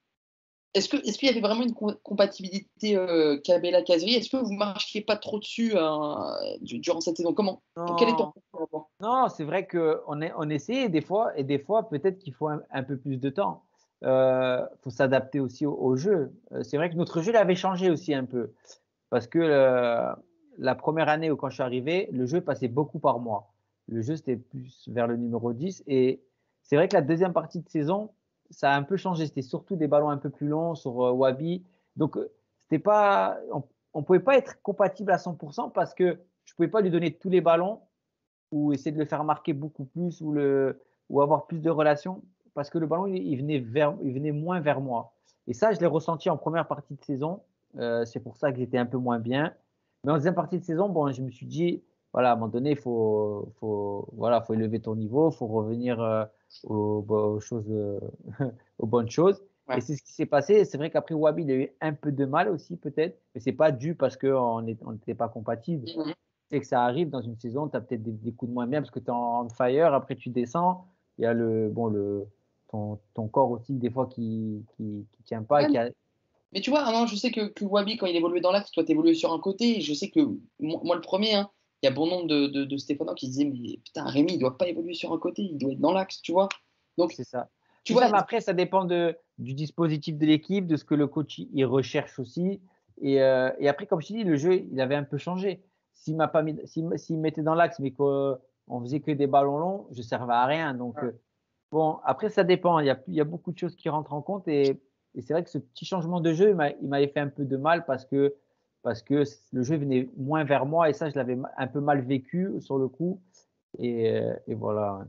est-ce que est-ce qu'il y avait vraiment une com- compatibilité euh, Cabella-Casri? Est-ce que vous marchiez pas trop dessus hein, du- durant cette saison? Comment? Quel est ton Non, rapport? non, c'est vrai qu'on est, on essayait des fois, et des fois, peut-être qu'il faut un, un peu plus de temps. Il euh, faut s'adapter aussi au, au jeu. Euh, C'est vrai que notre jeu il avait changé aussi un peu. Parce que euh, la première année où quand je suis arrivé, le jeu passait beaucoup par moi. Le jeu, c'était plus vers le numéro dix. Et c'est vrai que la deuxième partie de saison, ça a un peu changé. C'était surtout des ballons un peu plus longs sur euh, Wabi. Donc, euh, c'était pas, on ne pouvait pas être compatible à cent pour cent parce que je ne pouvais pas lui donner tous les ballons ou essayer de le faire marquer beaucoup plus ou, le, ou avoir plus de relations parce que le ballon, il, il venait, vers, il venait moins vers moi. Et ça, je l'ai ressenti en première partie de saison. Euh, c'est pour ça que j'étais un peu moins bien. Mais en deuxième partie de saison, bon, je me suis dit, voilà, à un moment donné, il faut, faut, voilà, faut élever ton niveau, il faut revenir euh, aux, aux, choses, euh, aux bonnes choses. Et Ouais. c'est ce qui s'est passé. C'est vrai qu'après, Wabi, il a eu un peu de mal aussi, peut-être. Mais c'est pas dû parce qu'on n'était pas compatible. Mhm. C'est que ça arrive dans une saison, tu as peut-être des, des, coups de moins bien parce que tu es en, en fire, après tu descends. Il y a le, bon, le, ton, ton corps aussi, des fois, qui qui, qui tient pas. Ouais, Qui a... mais tu vois, hein, je sais que, que Wabi, quand il évoluait dans l'axe, toi, tu évoluais sur un côté. Et je sais que moi, moi, le premier, hein, il y a bon nombre de, de, de Stéphanois qui se disaient mais putain, Rémi, il doit pas évoluer sur un côté, il doit être dans l'axe, tu vois. Donc, C'est ça. tu C'est ça, vois, mais après, ça dépend de, du dispositif de l'équipe, de ce que le coach il recherche aussi. Et, euh, et après, comme je te dis, le jeu, il avait un peu changé. S'il m'a pas mis, s'il, s'il me mettait dans l'axe, mais qu'on faisait que des ballons longs, je servais à rien. Donc, euh, bon, après, ça dépend. Il y a, il y a beaucoup de choses qui rentrent en compte. Et, et c'est vrai que ce petit changement de jeu, il m'a- il m'avait fait un peu de mal parce que, parce que le jeu venait moins vers moi. Et ça, je l'avais un peu mal vécu sur le coup. Et, euh, et voilà.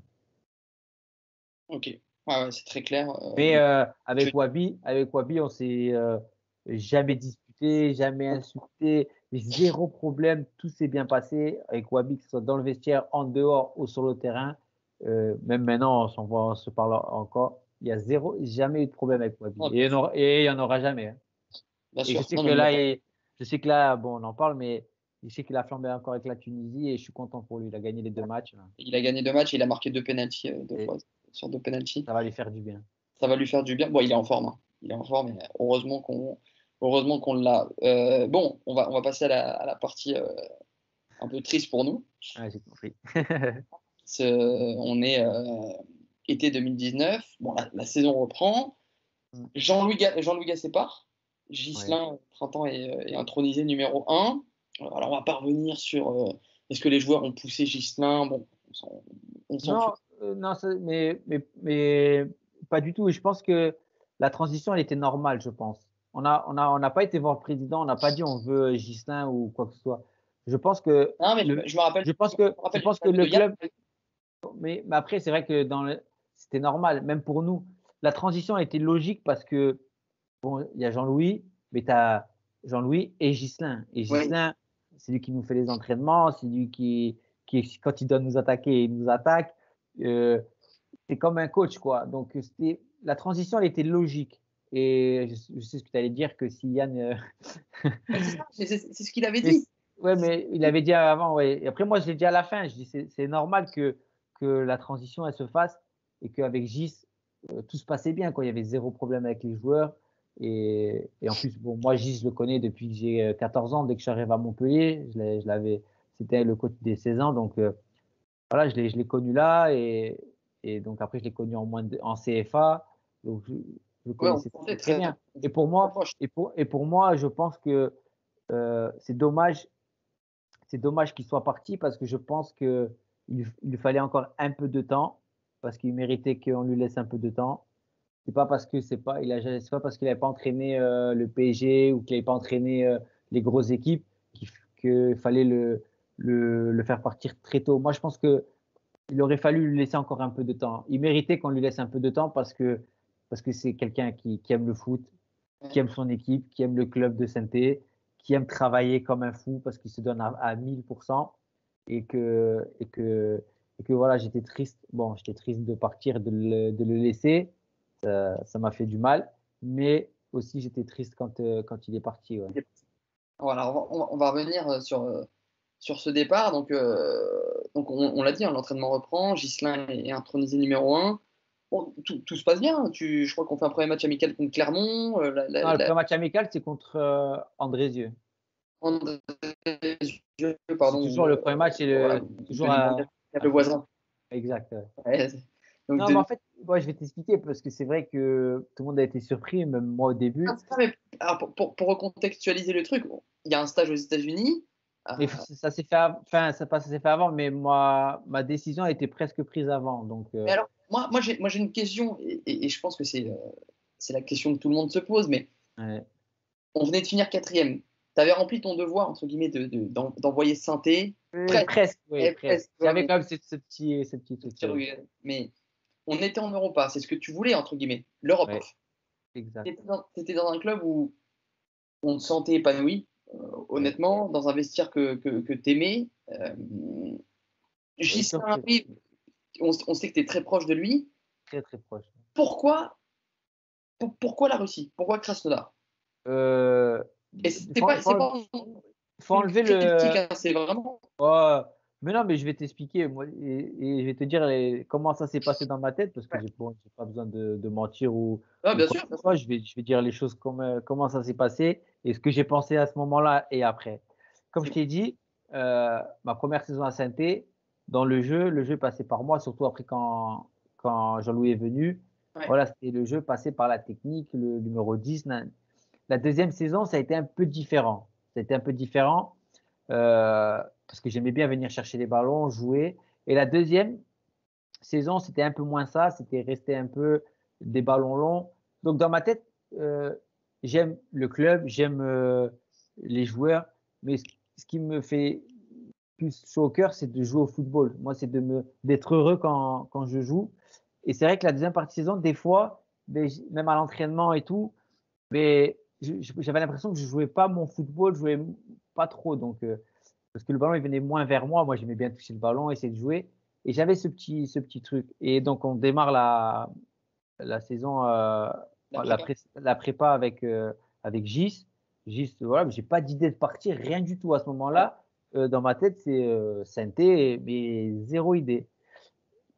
ok, ouais, ouais, c'est très clair. euh, Mais donc, euh, je- avec Wabi, avec Wabi, on s'est euh, jamais disputé, jamais insulté, zéro problème, tout s'est bien passé avec Wabi, que ce soit dans le vestiaire, en dehors ou sur le terrain. Euh, même maintenant, on s'en voit, on se parle encore. Il y a zéro, jamais eu de problème avec Wabi. ouais, Et il n'y en aura, et il y en aura jamais. Hein. bien Et je sûr. sais Non, que non, mais là, il- je sais que là, bon, on en parle, mais je sais qu'il a flambé encore avec la Tunisie et je suis content pour lui. Il a gagné les deux matchs. Là. il a gagné deux matchs et il a marqué deux pénaltys euh, deux Et fois sur deux pénaltys. ça va lui faire du bien. Ça va lui faire du bien. Bon, il est en forme. Hein. il est en forme. Et heureusement qu'on heureusement qu'on l'a. Euh, bon, on va, on va passer à la, à la partie euh, un peu triste pour nous. Ah, j'ai compris. Ce, on est euh, été deux mille dix-neuf. Bon, la, la saison reprend. Jean-Louis Ga- Jean-Louis Gasset part. Ouais. Ghislain, printemps, est, est intronisé numéro un. Alors, on va pas revenir sur euh, est-ce que les joueurs ont poussé Ghislain. Bon, on s'en, on s'en fout. Non, euh, non, ça- mais, mais, mais pas du tout. Et je pense que la transition, elle était normale, je pense. On a, on a, on n'a pas été voir le président, on n'a pas dit on veut Ghislain ou quoi que ce soit. Je pense que Non, mais je, le, me- je me rappelle, je pense je que, me je rappelle pense que l'interview le de Yann. club, mais, mais après, c'est vrai que dans le, c'était normal, même pour nous. La transition a été logique parce que, bon, il y a Jean-Louis, mais tu as Jean-Louis et Ghislain. Et Oui. Ghislain, c'est lui qui nous fait les entraînements, c'est lui qui, qui, quand il doit nous attaquer, il nous attaque. Euh, c'est comme un coach, quoi. Donc, c'était, la transition, elle était logique. Et je, je sais ce que tu allais dire, que si Yann. euh, C'est ça, c'est c'est- c'est ce qu'il avait mais, dit. ouais, mais il avait dit avant, ouais. Et après, moi, je l'ai dit à la fin. Je dis, c'est, c'est normal que, que la transition, elle se fasse et qu'avec Gis, euh, tout se passait bien, quoi. Il y avait zéro problème avec les joueurs. Et, et en plus, bon, moi, Gis, je le connais depuis que j'ai euh, quatorze ans. Dès que j'arrive à Montpellier, je l'ai- je l'avais, c'était le coach des seize ans. Donc, euh, voilà, je l'ai, je l'ai connu là et, et donc après je l'ai connu en, moins de- en C F A, donc je, je le Ouais, on connaissais sentait très, très très, bien. Et pour très moi, proche. et pour, et pour moi, je pense que euh, c'est dommage, c'est dommage qu'il soit parti parce que je pense que il, il lui fallait encore un peu de temps parce qu'il méritait qu'on lui laisse un peu de temps. C'est pas parce que c'est pas, il a, c'est pas parce qu'il n'avait pas entraîné euh, le P S G ou qu'il n'avait pas entraîné euh, les grosses équipes qu'il qu'il fallait le, le, le faire partir très tôt. Moi, je pense que il aurait fallu lui laisser encore un peu de temps. Il méritait qu'on lui laisse un peu de temps parce que parce que c'est quelqu'un qui, qui aime le foot, qui Ouais. aime son équipe, qui aime le club de Saint-Étienne, qui aime travailler comme un fou parce qu'il se donne à, à mille pour cent et que et que et que voilà, j'étais triste. Bon, j'étais triste de partir, de le, de le laisser. Ça, ça m'a fait du mal, mais aussi j'étais triste quand euh, quand il est parti. Ouais. Voilà, on va, on va- on va revenir euh, sur, euh, sur ce départ. Donc, euh, donc on, on l'a dit, hein, l'entraînement reprend. Ghislain est, est intronisé numéro un. Bon, tout, tout se passe bien. Hein. Tu, je crois qu'on fait un premier match amical contre Clermont. Euh, la, la, Non, le la- premier match amical, c'est contre euh, Andrézieux. André- C'est pardon, toujours ou, le euh, premier match, c'est voilà, le, vous toujours devez m'en à, dire à le Fès- voisin. Exact. Ouais. Ouais, donc, Non, mais de- en fait, moi, je vais t'expliquer parce que c'est vrai que tout le monde a été surpris, même moi au Ah, début. c'est ça, mais- alors, pour, pour, pour recontextualiser le truc, il y a un stage aux États-Unis. Euh, Mais f- ça s'est fait, av- enfin, ça pas ça s'est fait avant, mais moi, ma décision a été presque prise avant. Donc, mais euh, alors, moi, moi j'ai moi, j'ai une question, et, et- et je pense que c'est euh, c'est la question que tout le monde se pose, mais ouais. on venait de finir quatrième. Tu avais rempli ton devoir, entre guillemets, de, de- d'en- d'envoyer Sainté. Euh, Presque, presque, oui, eh, presque. presque, tu vois, J'avais mais, quand même ce, ce petit, ce petit truc. Ouais. mais on était en Europa, c'est ce que tu voulais, entre guillemets, l'Europe. Ouais, exact. Tu étais dans, t'étais dans un club où on te sentait épanoui, euh, Ouais. honnêtement, dans un vestiaire que, que, que tu aimais. Euh, Et Ghislain surtout, arrive, on, on sait que tu es très proche de lui. très très proche. Pourquoi, pour- pourquoi la Russie? Pourquoi Krasnodar? Euh, Et c'est faut, pas, c'est faut, pas faut une enlever critique, le. hein, c'est vraiment. Oh, mais non, mais je vais t'expliquer, moi, et, et je vais te dire les- comment ça s'est passé dans ma tête, parce que Ouais. j'ai bon, j'ai pas besoin de, de mentir ou, Ah, ou bien quoi sûr, que bien ce sûr. soit. Je vais, je vais dire les choses comme, euh, comment ça s'est passé et ce que j'ai pensé à ce moment-là et après. Comme je C'est- t'ai dit, euh, ma première saison à Saint-Étienne, dans le jeu, le jeu passait par moi, surtout après quand, quand Jean-Louis est venu. ouais. Voilà, c'était le jeu passé par la technique, le numéro dix. nan. La deuxième saison, ça a été un peu différent. Ça a été un peu différent. Euh, parce que j'aimais bien venir chercher les ballons, jouer. Et la deuxième saison, c'était un peu moins ça, c'était rester un peu des ballons longs. Donc dans ma tête, euh, j'aime le club, j'aime euh, les joueurs, mais ce, ce qui me fait plus chaud au cœur, c'est de jouer au football. Moi, c'est de me d'être heureux quand, quand je joue. Et c'est vrai que la deuxième partie de saison, des fois, ben, même à l'entraînement et tout, mais j'avais l'impression que je jouais pas mon football, je jouais pas trop. Donc, euh, parce que le ballon il venait moins vers moi. Moi, j'aimais bien toucher le ballon, essayer de jouer. Et j'avais ce petit, ce petit truc. Et donc, on démarre la, la saison, euh, La la, prépa. pré- la prépa avec, euh, avec Gis. Gis, voilà, j'ai pas d'idée de partir, rien du tout à ce Ouais. moment-là. Euh, dans ma tête, c'est euh, Sainté, mais zéro idée.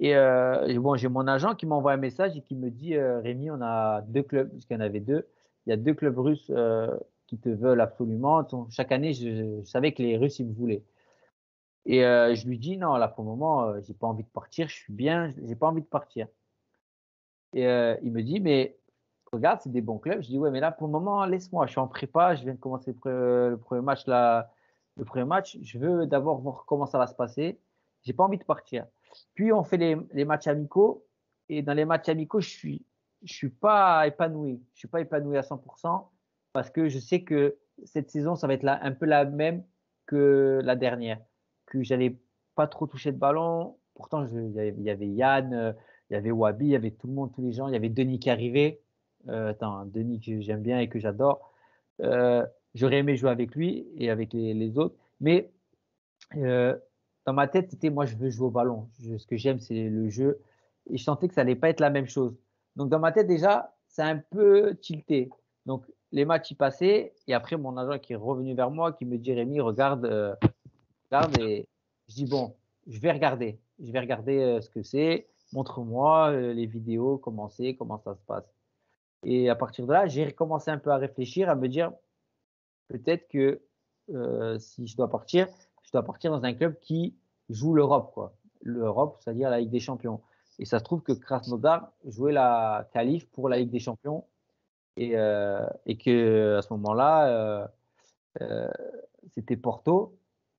Et, euh, et bon, j'ai mon agent qui m'envoie un message et qui me dit euh, Rémi, on a deux clubs, parce qu'il y en avait deux. Il y a deux clubs russes euh, qui te veulent absolument. Donc, chaque année, je, je savais que les Russes, ils me voulaient. Et euh, je lui dis non, là pour le moment, euh, j'ai pas envie de partir, je suis bien, j'ai pas envie de partir. Et euh, il me dit mais regarde, c'est des bons clubs. Je dis ouais, mais là pour le moment, laisse-moi, je suis en prépa, je viens de commencer le, pre- le premier match là, le premier match. Je veux d'abord voir comment ça va se passer. J'ai pas envie de partir. Puis on fait les, les matchs amicaux et dans les matchs amicaux, je suis je suis pas épanoui. Je suis pas épanoui à cent pour cent parce que je sais que cette saison, ça va être la, un peu la même que la dernière que j'allais pas trop toucher de ballon. Pourtant, je, il, y avait, il y avait Yann, euh, il y avait Wabi, il y avait tout le monde, tous les gens. Il y avait Denis qui arrivait. Euh, attends, Denis que j'aime bien et que j'adore. Euh, J'aurais aimé jouer avec lui et avec les, les autres. Mais euh, dans ma tête, c'était moi, je veux jouer au ballon. Je- ce que j'aime, c'est le jeu. Et je sentais que ça allait pas être la même chose. Donc, dans ma tête, déjà, c'est un peu tilté. Donc, les matchs y passaient. Et après, mon agent qui est revenu vers moi, qui me dit Rémi, regarde, euh, regarde. Et je dis bon, je vais regarder. Je vais regarder euh, ce que c'est. Montre-moi euh, les vidéos, comment c'est, comment ça se passe. Et à partir de là, j'ai recommencé un peu à réfléchir, à me dire peut-être que euh, si je dois partir, je dois partir dans un club qui joue l'Europe, quoi. L'Europe, c'est-à-dire la Ligue des Champions. Et ça se trouve que Krasnodar jouait la qualif pour la Ligue des Champions et, euh, et que à ce moment-là, euh, euh, c'était Porto.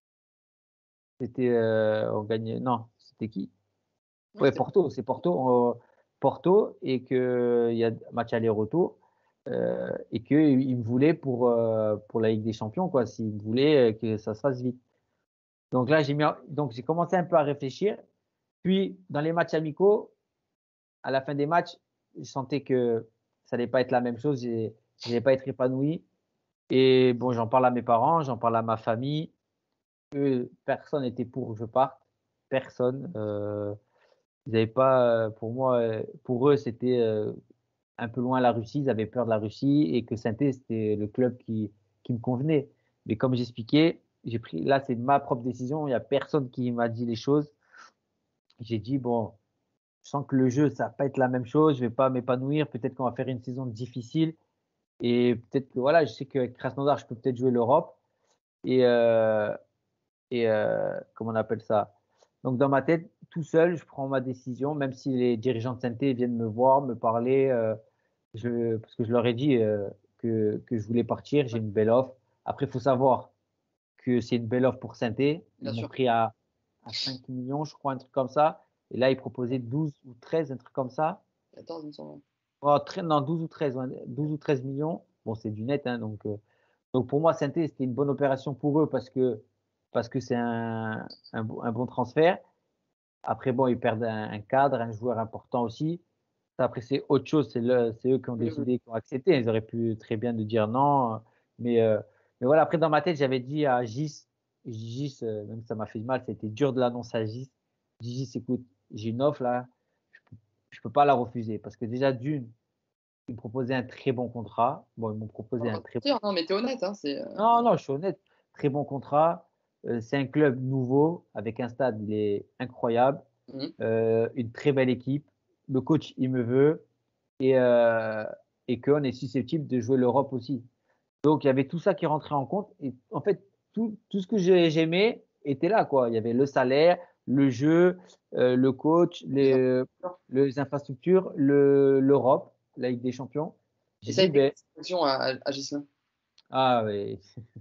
C'était euh, on gagnait. Non, c'était qui? Ouais, Ouais, c'était- Porto, c'est Porto, euh, Porto, et que il y a match aller-retour, euh, et qu'il me voulait pour euh, pour la Ligue des Champions, quoi. S'il me voulait euh, que ça se fasse vite. Donc là, j'ai mis, en- donc j'ai commencé un peu à réfléchir. Puis dans les matchs amicaux, à la fin des matchs, je sentais que ça allait pas être la même chose. j'ai- J'allais pas être épanoui. Et bon, j'en parle à mes parents, j'en parle à ma famille. Eux, personne n'était pour que je parte. Personne. Euh, Ils n'avaient pas, euh, pour moi, euh, pour eux, c'était euh, un peu loin la Russie. Ils avaient peur de la Russie et que Saint-Étienne, c'était le club qui, qui me convenait. Mais comme j'expliquais, j'ai pris, là, c'est ma propre décision. Il n'y a personne qui m'a dit les choses. J'ai dit, bon, je sens que le jeu, ça va pas être la même chose. Je vais pas m'épanouir. Peut-être qu'on va faire une saison difficile. Et peut-être que, voilà, je sais qu'avec Krasnodar, je peux peut-être jouer l'Europe. Et, euh, et euh, comment on appelle ça? Donc dans ma tête, tout seul, je prends ma décision, même si les dirigeants de Saint-Étienne viennent me voir, me parler, euh, je, parce que je leur ai dit euh, que, que je voulais partir, j'ai une belle offre. Après, il faut savoir que c'est une belle offre pour Saint-Étienne. Ils Bien m'ont sûr. pris à, à cinq millions, je crois, un truc comme ça. Et là, ils proposaient douze ou treize, un truc comme ça. quatorze, il me semble. Oh, très- non, douze ou treize, ouais, douze ou treize millions. Bon, c'est du net, hein, donc, euh, donc pour moi, Saint-Étienne, c'était une bonne opération pour eux parce que parce que c'est un, un, bon- un bon transfert. Après, bon, ils perdent un, un cadre, un joueur important aussi. Après, c'est autre chose, c'est le, c'est eux qui ont Oui, oui. décidé, qui ont accepté. Ils auraient pu très bien de dire non. Mais, euh, mais voilà, après, dans ma tête, j'avais dit à Gis, Gis, euh, même si ça m'a fait mal, c'était dur de l'annoncer à Gis. J'ai dit, Gis, écoute, j'ai une offre là, je peux, je peux pas la refuser. Parce que déjà, d'une, ils me proposaient un très bon contrat. Bon, ils m'ont On proposé va un pas très te mentir, non, mais t'es honnête, hein, c'est. euh, non, non, je suis honnête. Très bon contrat. Euh, c'est un club nouveau avec un stade, il est incroyable. mhm. Euh, une très belle équipe. Le coach, il me veut. Et, euh, et qu'on est susceptible de jouer l'Europe aussi. Donc, il y avait tout ça qui rentrait en compte. Et en fait, tout, tout ce que j'ai- j'aimais était là, quoi. Il y avait le salaire, le jeu, euh, le coach, Les les, infrastructures. les infrastructures, le, l'Europe, la Ligue des Champions. Et J'ai ça a dit, été ben, quoi cette action à, à Ghislain? ah, ouais.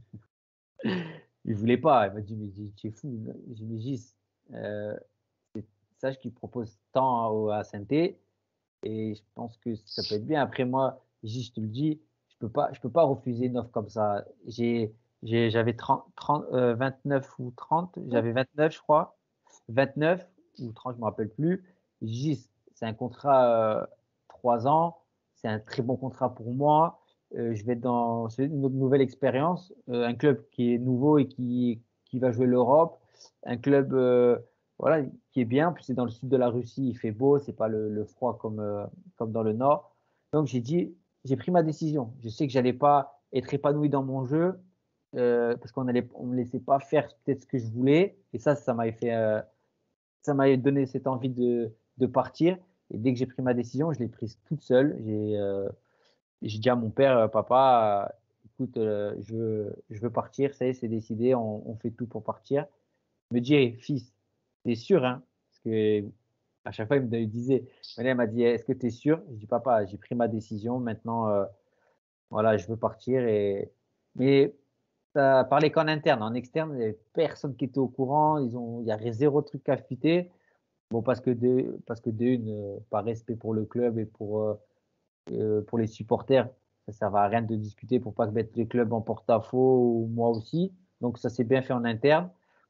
Il voulait pas. Il m'a dit, mais tu es fou. J'ai dit, mais Gis, euh, sache qu'il propose tant à, à Saint-Étienne et je pense que ça peut être bien. Après, moi, Gis, je te le dis, je peux pas, je peux pas refuser une offre comme ça. J'ai, j'ai, j'avais trente, trente, euh, vingt-neuf ou trente, Ouais. j'avais vingt-neuf, je crois. vingt-neuf ou trente, je me rappelle plus. Gis, c'est un contrat, euh, trois ans. C'est un très bon contrat pour moi. Euh, je vais être dans c'est une autre nouvelle expérience, euh, un club qui est nouveau et qui, qui va jouer l'Europe, un club euh, voilà, qui est bien. Puis c'est dans le sud de la Russie, il fait beau, c'est pas le, le froid comme, euh, comme dans le nord. Donc j'ai dit, j'ai pris ma décision. Je sais que j'allais pas être épanoui dans mon jeu euh, parce qu'on allait, on me laissait pas faire peut-être ce que je voulais. Et ça, ça m'avait fait, euh, ça m'a donné cette envie de, de partir. Et dès que j'ai pris ma décision, je l'ai prise toute seule. J'ai euh, j'ai dit à mon père, euh, papa, euh, écoute, euh, je, veux, je veux partir, ça y est, c'est décidé, on, on fait tout pour partir. Il me dit, hey, fils, t'es sûr, hein? Parce que à chaque fois, il me disait, il m'a dit, est-ce que tu es sûr? Je dis, papa, j'ai pris ma décision, maintenant, euh, voilà, je veux partir. Et... Mais ça parlait qu'en interne. En externe, il n'y avait personne qui était au courant. Ils ont, il y avait zéro truc à fuiter. Bon, parce que de, parce que de une, euh, par respect pour le club et pour, euh, euh, pour les supporters, ça ne servait à rien de discuter pour pas que mettre les clubs en porte-à-faux ou moi aussi. Donc, ça s'est bien fait en interne.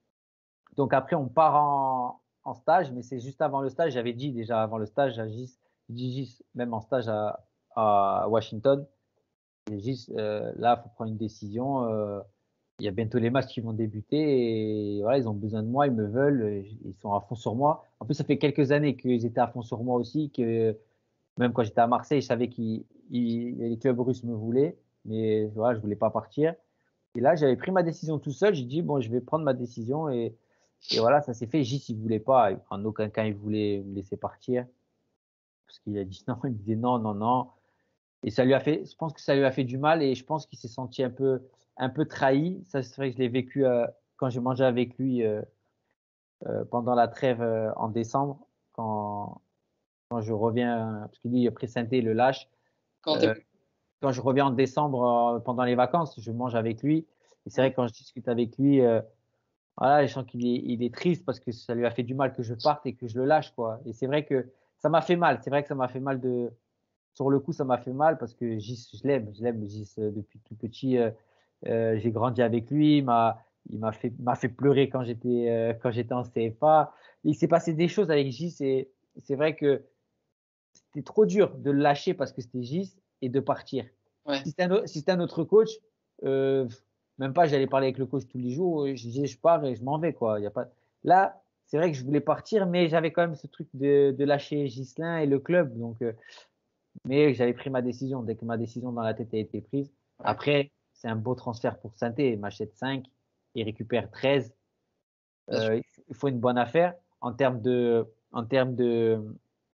Donc, après, on part en, en stage, mais c'est juste avant le stage. J'avais dit déjà avant le stage à Gis, Gis, même en stage à, à Washington, j'ai dit, euh, là, il faut prendre une décision. Euh, il y a bientôt les matchs qui vont débuter et voilà, ils ont besoin de moi, ils me veulent, ils sont à fond sur moi. En plus, ça fait quelques années qu'ils étaient à fond sur moi aussi, que même quand j'étais à Marseille, je savais que les clubs russes me voulaient, mais voilà, je voulais pas partir. Et là, j'avais pris ma décision tout seul. J'ai dit, bon, je vais prendre ma décision et, et voilà, ça s'est fait. Gis, il voulait pas, en aucun cas, il voulait me laisser partir parce qu'il a dit non, il me disait non, non, non. Et ça lui a fait, je pense que ça lui a fait du mal et je pense qu'il s'est senti un peu, un peu trahi. Ça, c'est vrai que je l'ai vécu euh, quand j'ai mangé avec lui euh, euh, pendant la trêve euh, en décembre, quand, quand je reviens, parce que lui, après Saint-Étienne, il le lâche. Quand Euh, t'es- quand je reviens en décembre euh, pendant les vacances, je mange avec lui. Et c'est vrai Ouais. que quand je discute avec lui, euh, voilà, je sens qu'il est, il est triste parce que ça lui a fait du mal que je parte et que je le lâche, quoi. Et c'est vrai que ça m'a fait mal. C'est vrai que ça m'a fait mal de, sur le coup, ça m'a fait mal parce que Gis, je l'aime, je l'aime Gis euh, depuis tout petit. Euh, euh, j'ai grandi avec lui, il m'a, il m'a fait, m'a fait pleurer quand j'étais, euh, quand j'étais en C F A. Il s'est passé des choses avec Gis et c'est vrai que c'était trop dur de le lâcher parce que c'était Gis et de partir. Ouais. Si c'était un, au- si c'était un autre coach, euh, même pas, j'allais parler avec le coach tous les jours. Je disais, je pars et je m'en vais, quoi. Il y a pas. Là, c'est vrai que je voulais partir, mais j'avais quand même ce truc de, de lâcher Gislin et le club. Donc, euh, mais j'avais pris ma décision. Dès que ma décision dans la tête a été prise. Ouais. Après, c'est un beau transfert pour Saint-Étienne. Il m'achète cinq, il récupère treize. Bien sûr. Euh, il faut une bonne affaire. En termes de, en termes de,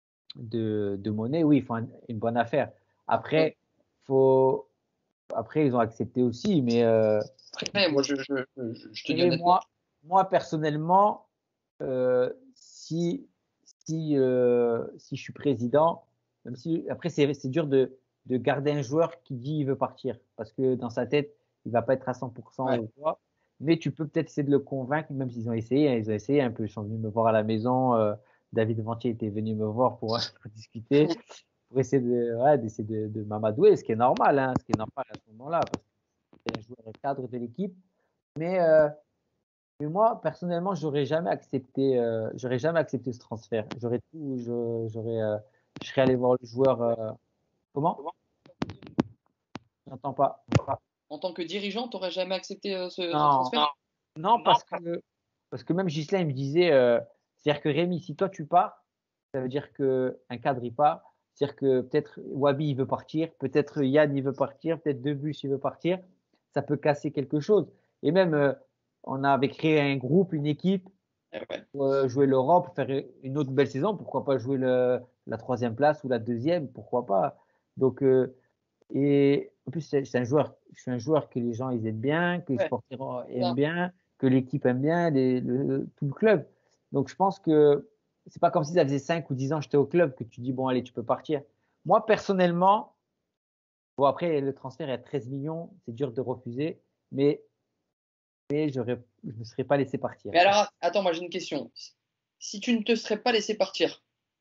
de, de monnaie, oui, il faut un- une bonne affaire. Après, Après, faut, après, ils ont accepté aussi, mais euh, après, moi, je, je, je, je te dis mais honnêtement, moi, moi personnellement, euh, si, si, euh, si je suis président, même si après c'est c'est dur de, de garder un joueur qui dit il veut partir parce que dans sa tête il va pas être à cent pour cent ouais. ou quoi. Mais tu peux peut-être essayer de le convaincre, même s'ils ont essayé, hein, ils ont essayé un peu. Ils sont venus me voir à la maison. Euh, David Ventier était venu me voir pour, pour discuter, pour essayer de, ouais, d'essayer de, de m'amadouer, ce qui est normal, hein, ce qui est normal à ce moment-là, parce que c'est un joueur cadre de l'équipe. Mais euh, mais moi, personnellement, j'aurais jamais accepté, euh, j'aurais jamais accepté ce transfert. J'aurais tout, je- j'aurais, euh, je serais allé voir le joueur. euh, comment? J'entends pas. En tant que dirigeant, tu n'aurais jamais accepté euh, ce, ce Non, transfert? non, parce que parce que même Ghislain il me disait, euh, c'est-à-dire que Rémi, si toi tu pars, ça veut dire que un cadre il part. C'est-à-dire que peut-être Wabi il veut partir, peut-être Yann il veut partir, peut-être Debuche il veut partir. Ça peut casser quelque chose. Et même, euh, on avait créé un groupe, une équipe Eh ouais. pour euh, jouer l'Europe, faire une autre belle saison, pourquoi pas jouer le, la troisième place ou la deuxième, pourquoi pas. Donc, euh, et en plus, c'est c'est un joueur, je suis un joueur que les gens ils aiment bien, que les Ouais, supporters c'est aiment ça. bien, que l'équipe aime bien, les- le, tout le club. Donc, je pense que c'est pas comme si ça faisait cinq ou dix ans que j'étais au club que tu dis, bon, allez, tu peux partir. Moi, personnellement, bon, après, le transfert est à treize millions, c'est dur de refuser, mais, mais j'aurais, je ne me serais pas laissé partir. Mais alors, attends, moi j'ai une question. Si tu ne te serais pas laissé partir,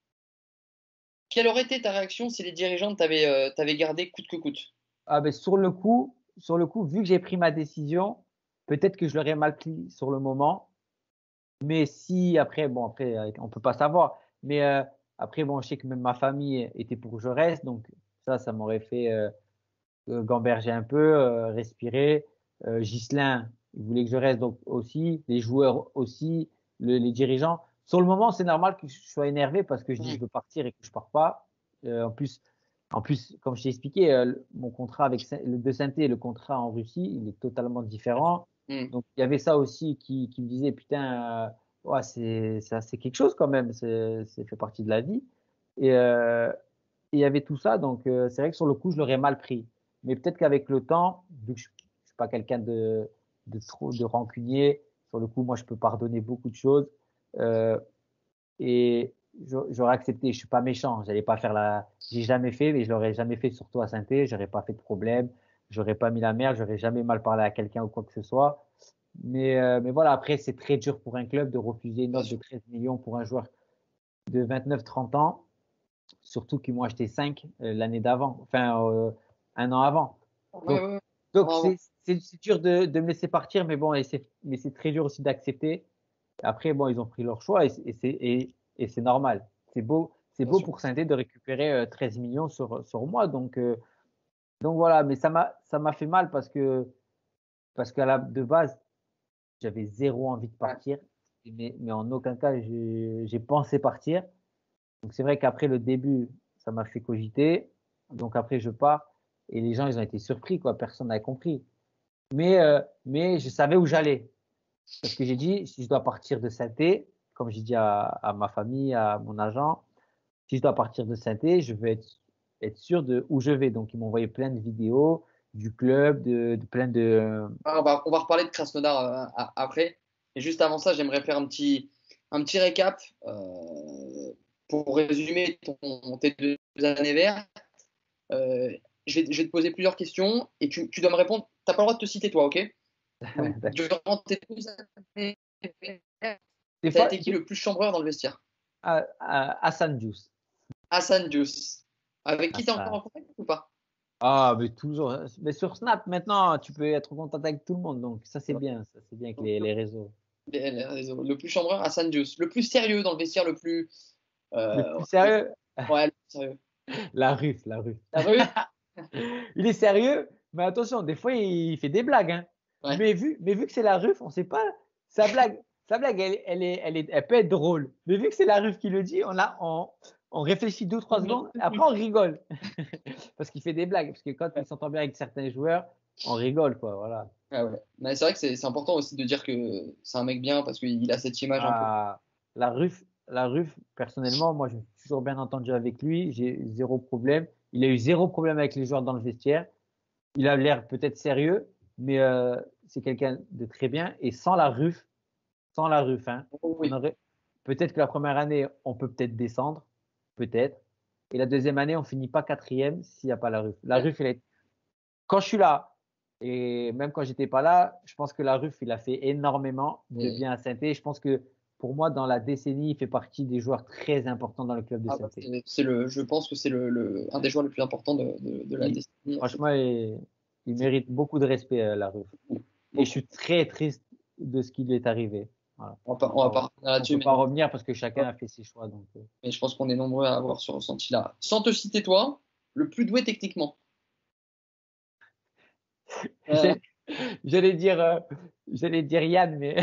quelle aurait été ta réaction si les dirigeants t'avaient euh, t'avaient gardé coûte que coûte? Ah ben sur le coup, sur le coup, vu que j'ai pris ma décision, peut-être que je l'aurais mal pris sur le moment. Mais si après, bon après, euh, on peut pas savoir. Mais euh, après, bon, je sais que même ma famille était pour que je reste, donc ça, ça m'aurait fait euh, euh, gamberger un peu, euh, respirer. Euh, Ghislain, il voulait que je reste, donc aussi, les joueurs aussi, le- les dirigeants. Sur le moment, c'est normal que je sois énervé parce que je dis Hmm. je veux partir et que je pars pas. Euh, en plus, en plus, comme je t'ai expliqué, euh, le- mon contrat avec Saint- le de Saint-Étienne et le contrat en Russie, il est totalement différent. Hmm. Donc il y avait ça aussi qui, qui me disait putain. euh, ouais, c'est c'est assez quelque chose quand même. C'est c'est fait partie de la vie. Et euh, et il y avait tout ça, donc euh, c'est vrai que sur le coup, je l'aurais mal pris. Mais peut-être qu'avec le temps, vu que je, je suis pas quelqu'un de de trop de rancunier, sur le coup, moi, je peux pardonner beaucoup de choses. Euh, et j'au- j'aurais accepté. Je suis pas méchant. J'allais pas faire la. J'ai jamais fait, mais je l'aurais jamais fait, surtout à Saint-Étienne. J'aurais pas fait de problème. J'aurais pas mis la merde. J'aurais jamais mal parlé à quelqu'un ou quoi que ce soit. Mais euh, mais voilà. Après, c'est très dur pour un club de refuser une Bien offre de sûr. treize millions pour un joueur de vingt-neuf trente ans, surtout qu'ils m'ont acheté cinq euh, l'année d'avant, enfin euh, un an avant. Ouais, Donc ouais, ouais. donc Bravo. c'est c'est c'est dur de de me laisser partir, mais bon, et c'est mais c'est très dur aussi d'accepter. Après, bon, ils ont pris leur choix et c'est et c'est et, et c'est normal. C'est beau, c'est Bien beau sûr. pour Saint-Étienne de récupérer euh, treize millions sur sur moi. Donc euh, donc voilà, mais ça m'a ça m'a fait mal parce que parce qu'à la de base, j'avais zéro envie de Ouais. partir, mais mais en aucun cas j'ai j'ai pensé partir. Donc c'est vrai qu'après le début, ça m'a fait cogiter. Donc après je pars et les gens ils ont été surpris quoi, personne n'avait compris. Mais euh, mais je savais où j'allais. Parce que j'ai dit, si je dois partir de Saint-Étienne, comme j'ai dit à, à ma famille, à mon agent, si je dois partir de Saint-Étienne, je veux être, être sûr de où je vais. Donc, ils m'ont envoyé plein de vidéos du club, de, de plein de. Ah, On va, on va reparler de Krasnodar euh, a- après. Et juste avant ça, j'aimerais faire un petit, un petit récap euh, pour résumer ton, tes deux années vertes. Euh, je vais, je vais te poser plusieurs questions et tu, tu dois me répondre. Tu n'as pas le droit de te citer, toi, ok? Donc, durant tes deux années vertes, Des tu as fois, été qui des- le plus chambreur dans le vestiaire? à, à, Hassan Diouf. Hassan Diouf. Avec qui tu es encore Hassan. en contact ou pas? Ah, mais toujours. Mais sur Snap, maintenant, tu peux être en contact avec tout le monde. Donc, ça, c'est bien. Ça, c'est bien avec les, les réseaux. Les- les réseaux. Le plus chambreur, Hassan Diouf. Le plus sérieux dans le vestiaire, le plus. Le euh, plus sérieux, ouais, le plus sérieux. la rue, la rue. La rue? Il est sérieux, mais attention, des fois, il fait des blagues, hein. Ouais. Mais vu, mais vu que c'est la rue, on sait pas. Sa blague, sa blague, elle, elle est, elle est, elle peut être drôle. Mais vu que c'est la rue qui le dit, on a, on, on réfléchit deux, trois secondes, et après on rigole. Parce qu'il fait des blagues. Parce que quand il s'entend bien avec certains joueurs, on rigole, quoi, voilà. Ah ouais. Mais c'est vrai que c'est c'est important aussi de dire que c'est un mec bien parce qu'il a cette image un peu. Ah, la Ruf, la Ruf, personnellement, moi, je me suis toujours bien entendu avec lui. J'ai zéro problème. Il a eu zéro problème avec les joueurs dans le vestiaire. Il a l'air peut-être sérieux, mais euh, c'est quelqu'un de très bien. Et sans la Ruf, sans la Ruf, hein, Oh on oui. aurait peut-être que la première année, on peut peut-être descendre, peut-être. Et la deuxième année, on finit pas quatrième s'il n'y a pas la Ruf. La Ouais. Ruf, elle est... quand je suis là, et même quand j'étais pas là, je pense que la Ruf, il a fait énormément de Et- bien à Saint-Étienne. Je pense que pour moi, dans la décennie, il fait partie des joueurs très importants dans le club de ah bah, Saint-Étienne. c'est c'est le, je pense que c'est le, le- un des joueurs les plus importants de, de, de la Il, décennie. franchement, il, il mérite beaucoup de respect, euh, la Ruf. Et je Beaucoup. suis très triste de ce qui lui est arrivé. Voilà. On va pas, On on va peut pas pas, revenir on là-dessus, peut mais, pas revenir parce que chacun a fait ses choix. Donc, euh. mais je pense qu'on est nombreux à avoir ce ressenti-là. Sans te citer toi, le plus doué techniquement. Euh, J'ai- J'allais dire, euh, j'allais dire Yann, mais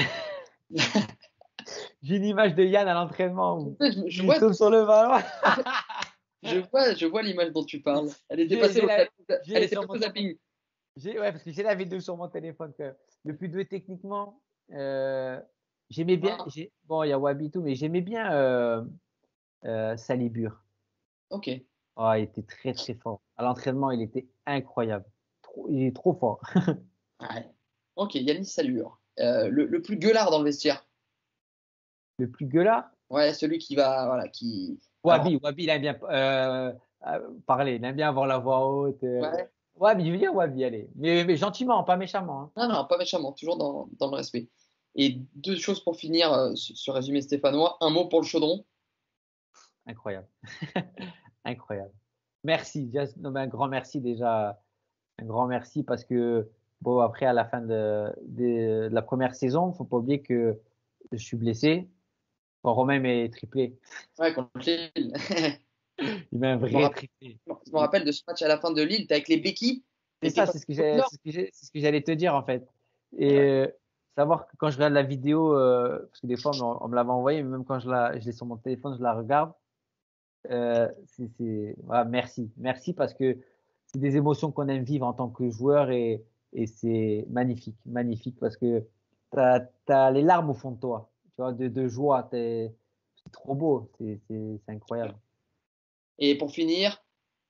j'ai une image de Yann à l'entraînement où je, je il vois, tombe sur le ballon. je vois, je vois l'image dont tu parles. Elle était J'ai, passée j'ai au, la, elle j'ai était sur passée mon, au zapping. j'ai, ouais, parce que j'ai la vidéo sur mon téléphone que le plus doué techniquement, euh, j'aimais bien, Ah, j'ai, bon, il y a Wabi et tout, mais j'aimais bien, euh, euh, Salibur. ok. Oh, il était très très fort. À l'entraînement, il était incroyable. Trop, il est trop fort. Ouais. Ok, Yanis Salur. Euh, le, le plus gueulard dans le vestiaire. Le plus gueulard, Ouais, celui qui va, voilà, qui. Alors, Wabi. Wabi, il aime bien euh, euh, parler, il aime bien avoir la voix haute. euh. ouais. Wabi, je veux dire Wabi, allez. Mais, mais gentiment, pas méchamment, hein. Non, non, pas méchamment, toujours dans, dans le respect. Et deux choses pour finir euh, sur ce résumé stéphanois. Un mot pour le chaudron. Incroyable. Incroyable. Merci, just- non, mais un grand merci déjà. Un grand merci parce que, bon, après, à la fin de, de, de la première saison, faut pas oublier que je suis blessé. Bon, Romain m'est triplé. Ouais, contre Lille. Il m'a un Je me vrai rappelle, triplé. je me rappelle de ce match à la fin de Lille. T'es avec les béquilles. C'est T'étais ça, pas c'est ce que au j'ai, nord. c'est ce que j'ai- c'est ce que j'allais te dire en fait. Et Ouais. euh, savoir que quand je regarde la vidéo, euh, parce que des fois on, me on me l'avait envoyé, mais même quand je la, je l'ai sur mon téléphone, je la regarde. Euh, c'est, c'est, voilà, merci, merci parce que c'est des émotions qu'on aime vivre en tant que joueur et, et c'est magnifique, magnifique parce que t'as, t'as les larmes au fond de toi. Tu vois, de, de joie. C'est trop beau, c'est incroyable. Et pour finir,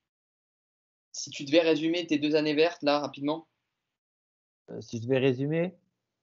si tu devais résumer tes deux années vertes, là, rapidement. Euh, si je devais résumer,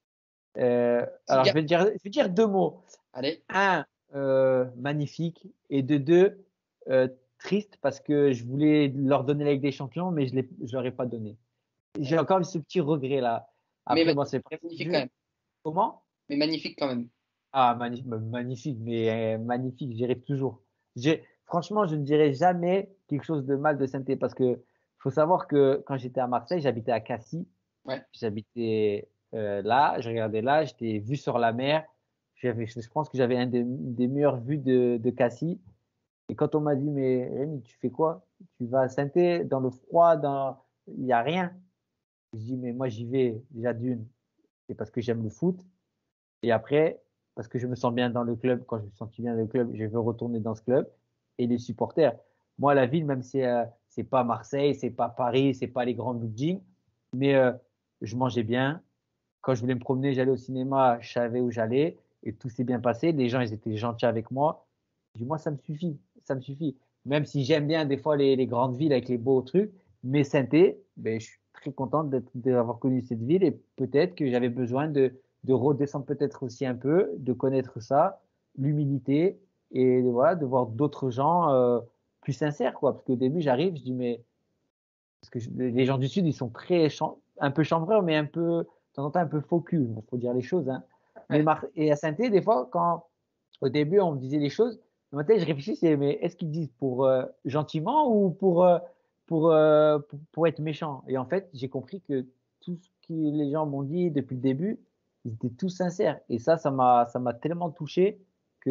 euh, alors je vais, dire, je vais dire deux mots. Allez. Un, euh, magnifique, et de deux, euh, triste parce que je voulais leur donner la Ligue des Champions, mais je ne leur ai pas donné. J'ai encore ce petit regret là. Après, mais bon, c'est magnifique quand même. Comment? Mais magnifique quand même. Ah, magnifique, magnifique, mais euh, magnifique, j'irai toujours. Franchement, je ne dirais jamais quelque chose de mal de Saint-Étienne parce que faut savoir que quand j'étais à Marseille, j'habitais à Cassis. Ouais. J'habitais euh, là, je regardais là, j'étais vu sur la mer. J'avais, je pense que j'avais un des, des meilleures vues de, de Cassis. Et quand on m'a dit, mais Rémi, tu fais quoi? Tu vas à Saint-Étienne, dans le froid, dans... il n'y a rien. Je dis, mais moi, j'y vais déjà d'une. C'est parce que j'aime le foot. Et après, parce que je me sens bien dans le club, quand je me sens bien dans le club, je veux retourner dans ce club. Et les supporters. Moi, la ville, même si euh, c'est pas Marseille, c'est pas Paris, c'est pas les grands buildings, mais euh, je mangeais bien. Quand je voulais me promener, j'allais au cinéma, je savais où j'allais et tout s'est bien passé. Les gens, ils étaient gentils avec moi. Je dis, moi, ça me suffit, ça me suffit. Même si j'aime bien des fois les, les grandes villes avec les beaux trucs, mais Saint-Étienne, ben, je suis très contente d'avoir connu cette ville et peut-être que j'avais besoin de, de redescendre peut-être aussi un peu, de connaître ça, l'humilité et voilà, de voir d'autres gens euh, plus sincères, quoi. Parce qu'au début, j'arrive, je dis, mais parce que je, les gens du Sud, ils sont très un peu chambreurs, mais un peu, de temps en temps, un peu faux cul. Il faut dire les choses. Hein. Mais Ouais. Mar et à Saint-Étienne, des fois, quand au début, on me disait les choses, dans ma tête, je réfléchissais, mais est-ce qu'ils disent pour euh, gentiment ou pour, euh, pour, euh, pour, pour, être méchant? Et en fait, j'ai compris que tout ce que les gens m'ont dit depuis le début, ils étaient tous sincères. Et ça, ça m'a ça m'a tellement touché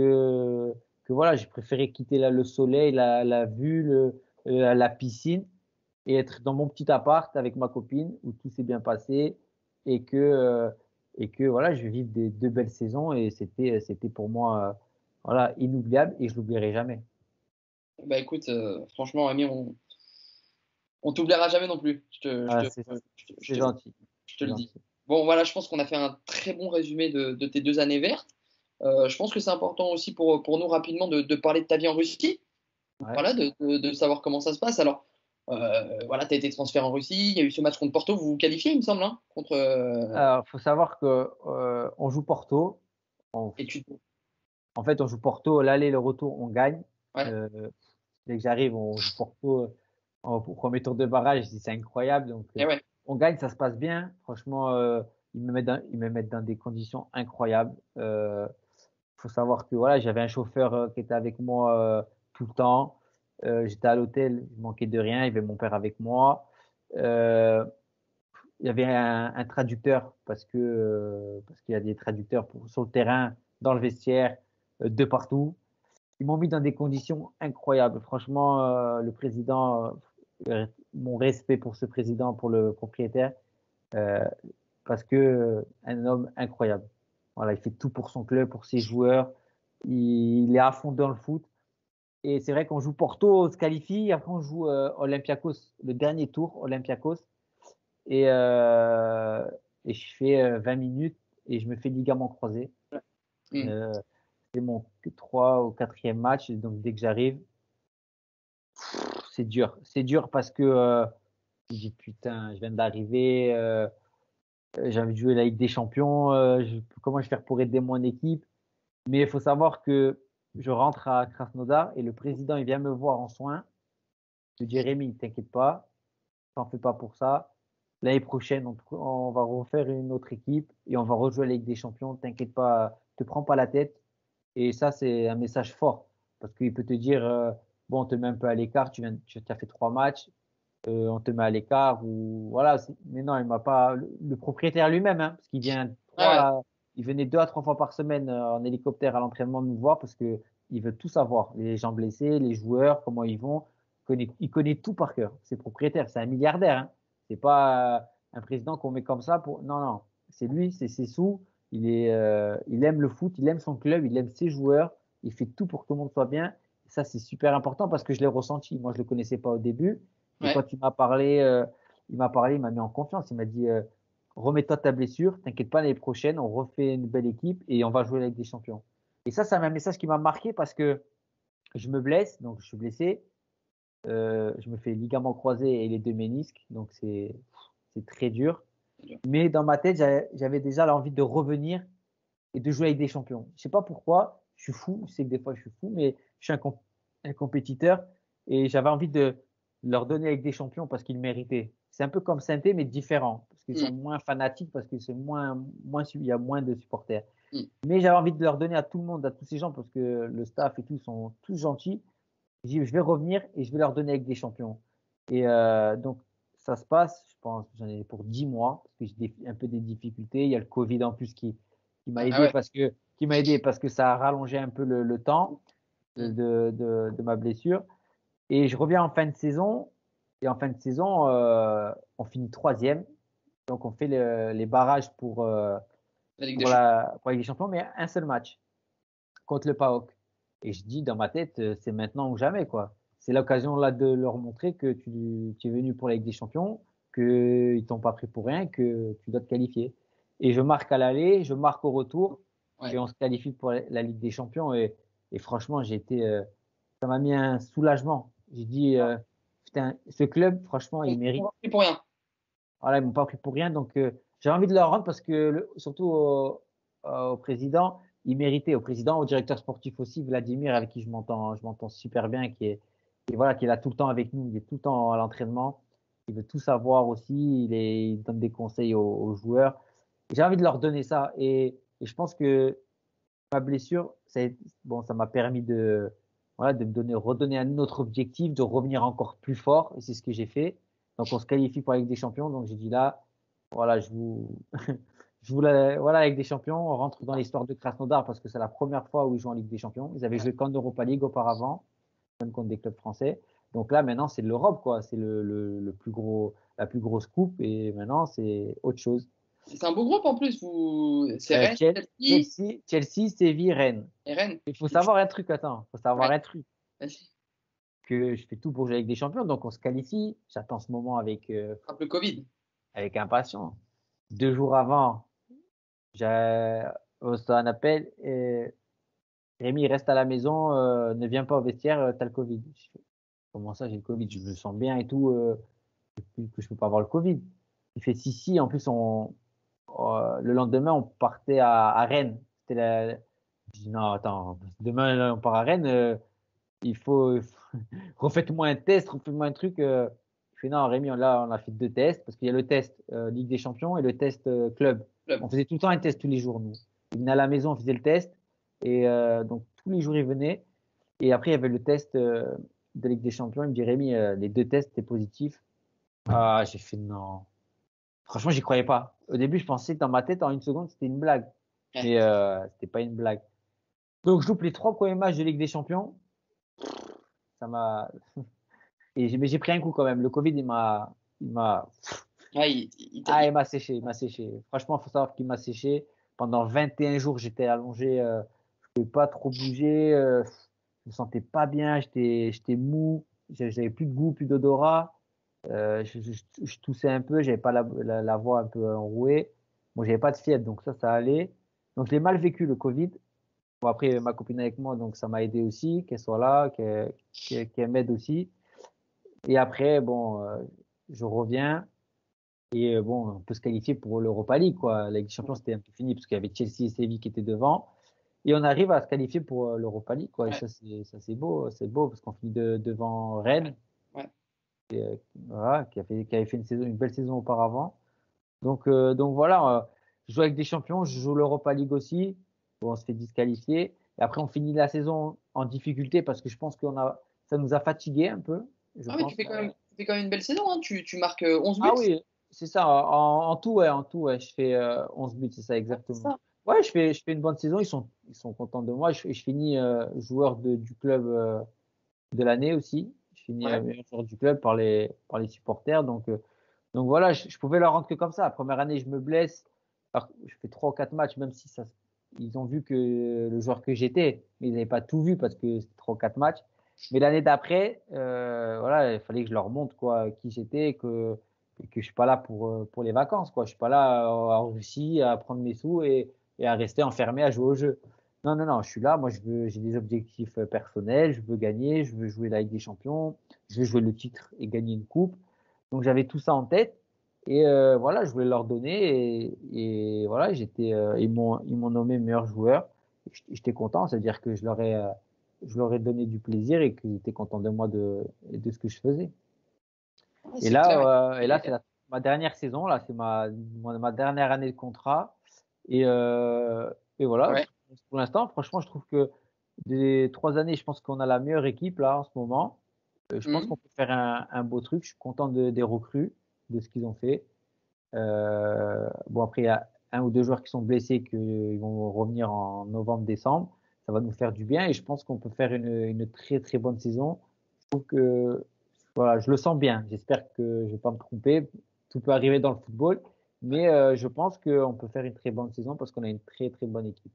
que, que voilà, j'ai préféré quitter là, le soleil, la, la vue, le, la, la piscine et être dans mon petit appart avec ma copine où tout s'est bien passé et que euh, et que voilà, je vais vivre des deux belles saisons et c'était c'était pour moi euh, voilà inoubliable et je l'oublierai jamais. Bah écoute, euh, franchement, Rémi, on, on t'oubliera jamais non plus. Je te, je Ah, te, c'est je te, je c'est te, gentil, je te c'est le dis. gentil. Bon, voilà, je pense qu'on a fait un très bon résumé de, de tes deux années vertes. Euh, je pense que c'est important aussi pour, pour nous rapidement de, de parler de ta vie en Russie. Ouais. Voilà, de, de, de savoir comment ça se passe. Alors, euh, voilà, tu as été transféré en Russie. Il y a eu ce match contre Porto. Vous vous qualifiez, il me semble, hein, contre. euh, Alors, faut savoir que euh, on joue Porto. On- et tu. en fait, on joue Porto, l'aller, le retour, on gagne. Ouais, Euh, dès que j'arrive, on joue Porto euh, au premier tour de barrage. Je dis c'est incroyable. Donc, euh, et ouais. on gagne, ça se passe bien. Franchement, euh, ils me mettent dans, ils me mettent dans des conditions incroyables. Euh, faut savoir que voilà, j'avais un chauffeur euh, qui était avec moi euh, tout le temps. Euh, j'étais à l'hôtel, je manquais de rien. Il y avait mon père avec moi. Euh, il y avait un, un traducteur parce que euh, parce qu'il y a des traducteurs pour, sur le terrain, dans le vestiaire, euh, de partout. Ils m'ont mis dans des conditions incroyables. Franchement, euh, le président, euh, mon respect pour ce président, pour le propriétaire, euh, parce que euh, un homme incroyable. Voilà, il fait tout pour son club, pour ses joueurs. Il, il est à fond dans le foot. Et c'est vrai qu'on joue Porto, on se qualifie. Après, on joue euh, Olympiakos, le dernier tour, Olympiakos. Et, euh, et je fais euh, vingt minutes et je me fais ligament croisé. Mm. Euh, c'est mon trois ou quatrième match. Donc, dès que j'arrive, c'est dur. C'est dur parce que euh, je me dis putain, je viens d'arriver. Euh, j'ai envie de jouer la Ligue des Champions. Euh, je, comment je vais faire pour aider mon équipe? Mais il faut savoir que je rentre à Krasnodar et le président il vient me voir en soins. Je dis Rémi, t'inquiète pas, t'en fais pas pour ça. L'année prochaine, on, on, va refaire une autre équipe et on va rejouer la Ligue des Champions. T'inquiète pas, te prends pas la tête. Et ça, c'est un message fort parce qu'il peut te dire euh, bon, on te met un peu à l'écart. Tu viens, tu as fait trois matchs, euh, on te met à l'écart ou voilà. Mais non, il m'a pas. Le, le propriétaire lui-même, hein, parce qu'il vient Ah ouais. trois, il venait deux à trois fois par semaine euh, en hélicoptère à l'entraînement nous voir parce que il veut tout savoir. Les gens blessés, les joueurs, comment ils vont. Il connaît, il connaît tout par cœur. C'est propriétaire, c'est un milliardaire. Hein. C'est pas euh, un président qu'on met comme ça pour. Non, non. C'est lui, c'est ses sous. Il est, euh, il aime le foot, il aime son club, il aime ses joueurs. Il fait tout pour que tout le monde soit bien. Et ça, c'est super important parce que je l'ai ressenti. Moi, je le connaissais pas au début. Et Ouais. quand il m'a parlé, euh, il m'a parlé, il m'a mis en confiance. Il m'a dit, euh, remets-toi de ta blessure, t'inquiète pas, l'année prochaine, on refait une belle équipe et on va jouer avec des champions. Et ça, c'est un message qui m'a marqué parce que je me blesse, donc je suis blessé. Euh, je me fais ligament croisé et les deux ménisques, donc c'est c'est très dur. Mais dans ma tête, j'avais j'avais déjà l'envie de revenir et de jouer avec des champions. Je sais pas pourquoi, je suis fou, je sais que des fois je suis fou, mais je suis un, comp- un compétiteur et j'avais envie de leur donner avec des champions parce qu'ils méritaient. C'est un peu comme Saint-Étienne, mais différent, parce qu'ils Mm. sont moins fanatiques, parce que c'est moins, moins, il y a moins de supporters. Mm. Mais j'avais envie de leur donner à tout le monde, à tous ces gens, parce que le staff et tout sont tous gentils. J'ai dit, je vais revenir et je vais leur donner avec des champions. Et euh, donc, ça se passe, je pense, j'en ai pour dix mois, parce que j'ai des- un peu des difficultés. Il y a le Covid en plus qui, qui m'a Ah aidé ouais. parce que, qui m'a aidé parce que ça a rallongé un peu le, le temps de, Mm. de, de, de ma blessure. Et je reviens en fin de saison. Et en fin de saison, euh, on finit troisième. Donc, on fait le- les barrages pour, euh, La Ligue des pour Champions. la, pour la Ligue des Champions, mais un seul match contre le PAOK. Et je dis dans ma tête, euh, c'est maintenant ou jamais, quoi. C'est l'occasion là de leur montrer que tu, tu es venu pour la Ligue des Champions, qu'ils t'ont pas pris pour rien, que tu dois te qualifier. Et je marque à l'aller, je marque au retour, et Ouais. on se qualifie pour la la Ligue des Champions. Et, et franchement, j'ai été, euh, ça m'a mis un soulagement. J'ai dit, euh, putain, ce club, franchement, On il on mérite. va plus pour rien. Voilà, ils m'ont pas pris pour rien. Donc, euh, j'ai envie de leur rendre parce que, le- surtout au, euh, au président, il méritait. Au président, au directeur sportif aussi, Vladimir, avec qui je m'entends, je m'entends super bien, qui est, qui, voilà, qui est là tout le temps avec nous. Il est tout le temps à l'entraînement. Il veut tout savoir aussi. Il, est, il donne des conseils aux, aux joueurs. J'ai envie de leur donner ça. Et, et je pense que ma blessure, ça, a été- bon, ça m'a permis de, voilà, de me donner, redonner un autre objectif, de revenir encore plus fort. Et c'est ce que j'ai fait. Donc, on se qualifie pour la Ligue des Champions. Donc, j'ai dit là, voilà, je vous, je vous la, voilà, avec des champions, on rentre dans l'histoire de Krasnodar parce que c'est la première fois où ils jouent en Ligue des Champions. Ils avaient Ouais. joué qu'en Europa League auparavant, même contre des clubs français. Donc là, maintenant, c'est l'Europe, quoi. C'est le, le, le plus gros, la plus grosse coupe et maintenant, c'est autre chose. C'est un beau groupe en plus. Vous... C'est Euh, Rennes, Chel- Chelsea Chelsea, Chelsea, Séville, Rennes. et Rennes. Il faut savoir un truc, attends, il faut savoir Ouais. un truc. Vas-y. Que je fais tout pour jouer avec des champions, donc on se qualifie. J'attends ce moment avec, euh, Frappe le Covid. avec impatience. Deux jours avant, j'ai reçu un appel et Rémi reste à la maison, euh, ne viens pas au vestiaire, euh, t'as le Covid. Je fais, comment ça, j'ai le Covid? Je me sens bien et tout, euh, que je peux pas avoir le Covid. Il fait si, si, en plus, on, euh, le lendemain, on partait à, à Rennes. C'était la... Je dis non, attends, demain, on part à Rennes, euh, il faut, refaites-moi un test, refaites-moi un truc. Euh. Je fais non, Rémi, on, là, on a fait deux tests parce qu'il y a le test euh, Ligue des Champions et le test euh, club. Club. On faisait tout le temps un test tous les jours, nous. Il venait à la maison, on faisait le test et euh, donc tous les jours, il venait. Et après, il y avait le test euh, de Ligue des Champions. Il me dit, Rémi, euh, les deux tests étaient positifs. Ah, j'ai fait non. Franchement, j'y croyais pas. Au début, je pensais que dans ma tête, en une seconde, c'était une blague. Ouais. Mais euh, c'était pas une blague. Donc, je loupe les trois premiers matchs de Ligue des Champions. Ça m'a. Et j'ai, mais j'ai pris un coup quand même. Le Covid, il m'a, il m'a, Ouais, il, il, t'a- ah, il- il m'a séché, il m'a séché. Franchement, faut savoir qu'il m'a séché. Pendant vingt et un jours, j'étais allongé, euh, je pouvais pas trop bouger, euh, je me sentais pas bien, j'étais, j'étais mou, j'avais j'avais plus de goût, plus d'odorat, euh, je, je, je toussais un peu, j'avais pas la, la, la voix un peu enrouée. Bon, j'avais pas de fièvre, donc ça, ça allait. Donc, je l'ai mal vécu, le Covid. Bon, après, ma copine avec moi, donc ça m'a aidé aussi, qu'elle soit là, qu'elle, qu'elle, qu'elle m'aide aussi. Et après, bon, euh, je reviens et euh, bon, on peut se qualifier pour l'Europa League, quoi. La Ligue des Champions, c'était un peu fini parce qu'il y avait Chelsea et Séville qui étaient devant. Et on arrive à se qualifier pour euh, l'Europa League, quoi. Et ouais, ça, c'est, ça, c'est beau, c'est beau parce qu'on finit de, devant Rennes, ouais. et, euh, voilà, qui, a fait, qui avait fait une saison, une belle saison auparavant. Donc, euh, donc voilà, euh, je joue avec des champions, je joue l'Europa League aussi. Bon, on se fait disqualifier. Et après, on finit la saison en difficulté parce que je pense qu'on a, ça nous a fatigué un peu, je Ah, mais tu pense. fais quand même, tu fais quand même une belle saison. Hein. Tu, tu marques euh, onze buts. Ah oui, c'est ça. En, en tout, ouais, en tout, ouais, je fais euh, onze buts, c'est ça Ouais, c'est exactement. ça. Ouais, je fais, je fais une bonne saison. Ils sont, ils sont contents de moi. Je, je finis euh, joueur de, du club euh, de l'année aussi. Je finis euh, Ouais. meilleur joueur du club par les, par les supporters. Donc, euh, donc voilà, je, je pouvais leur rendre que comme ça. La première année, je me blesse. Alors, je fais trois ou quatre matchs, même si ça, ils ont vu que le joueur que j'étais, mais ils n'avaient pas tout vu parce que c'était trois ou quatre matchs. Mais l'année d'après, euh, voilà, il fallait que je leur montre quoi, qui j'étais, que et que je suis pas là pour, euh, pour les vacances, quoi. Je suis pas là euh, en Russie à prendre mes sous et, et à rester enfermé à jouer au jeu. Non, non, non, je suis là. Moi, je veux, j'ai des objectifs euh, personnels. Je veux gagner. Je veux jouer la Ligue des Champions. Je veux jouer le titre et gagner une coupe. Donc, j'avais tout ça en tête. Et euh, voilà, je voulais leur donner. Et, et voilà, j'étais, euh, ils m'ont, ils m'ont nommé meilleur joueur. J'étais content. C'est-à-dire que je leur ai, euh, je leur ai donné du plaisir et qu'ils étaient contents de moi de, de ce que je faisais. Ouais, Et c'est clair. là, euh, et là, Et, c'est la- ma dernière saison. Là, c'est ma, ma, ma dernière année de contrat. Et, euh, et voilà. ouais. Pour l'instant, franchement, je trouve que des trois années, je pense qu'on a la meilleure équipe là en ce moment. Euh, je pense Mhm. qu'on peut faire un, un beau truc. Je suis content de, des recrues, de ce qu'ils ont fait. Euh, bon, après, il y a un ou deux joueurs qui sont blessés, qu'ils vont revenir en novembre-décembre. Ça va nous faire du bien et je pense qu'on peut faire une, une très très bonne saison. Je trouve que voilà, je le sens bien. J'espère que je vais pas me tromper. Tout peut arriver dans le football, mais euh, je pense qu'on peut faire une très bonne saison parce qu'on a une très très bonne équipe.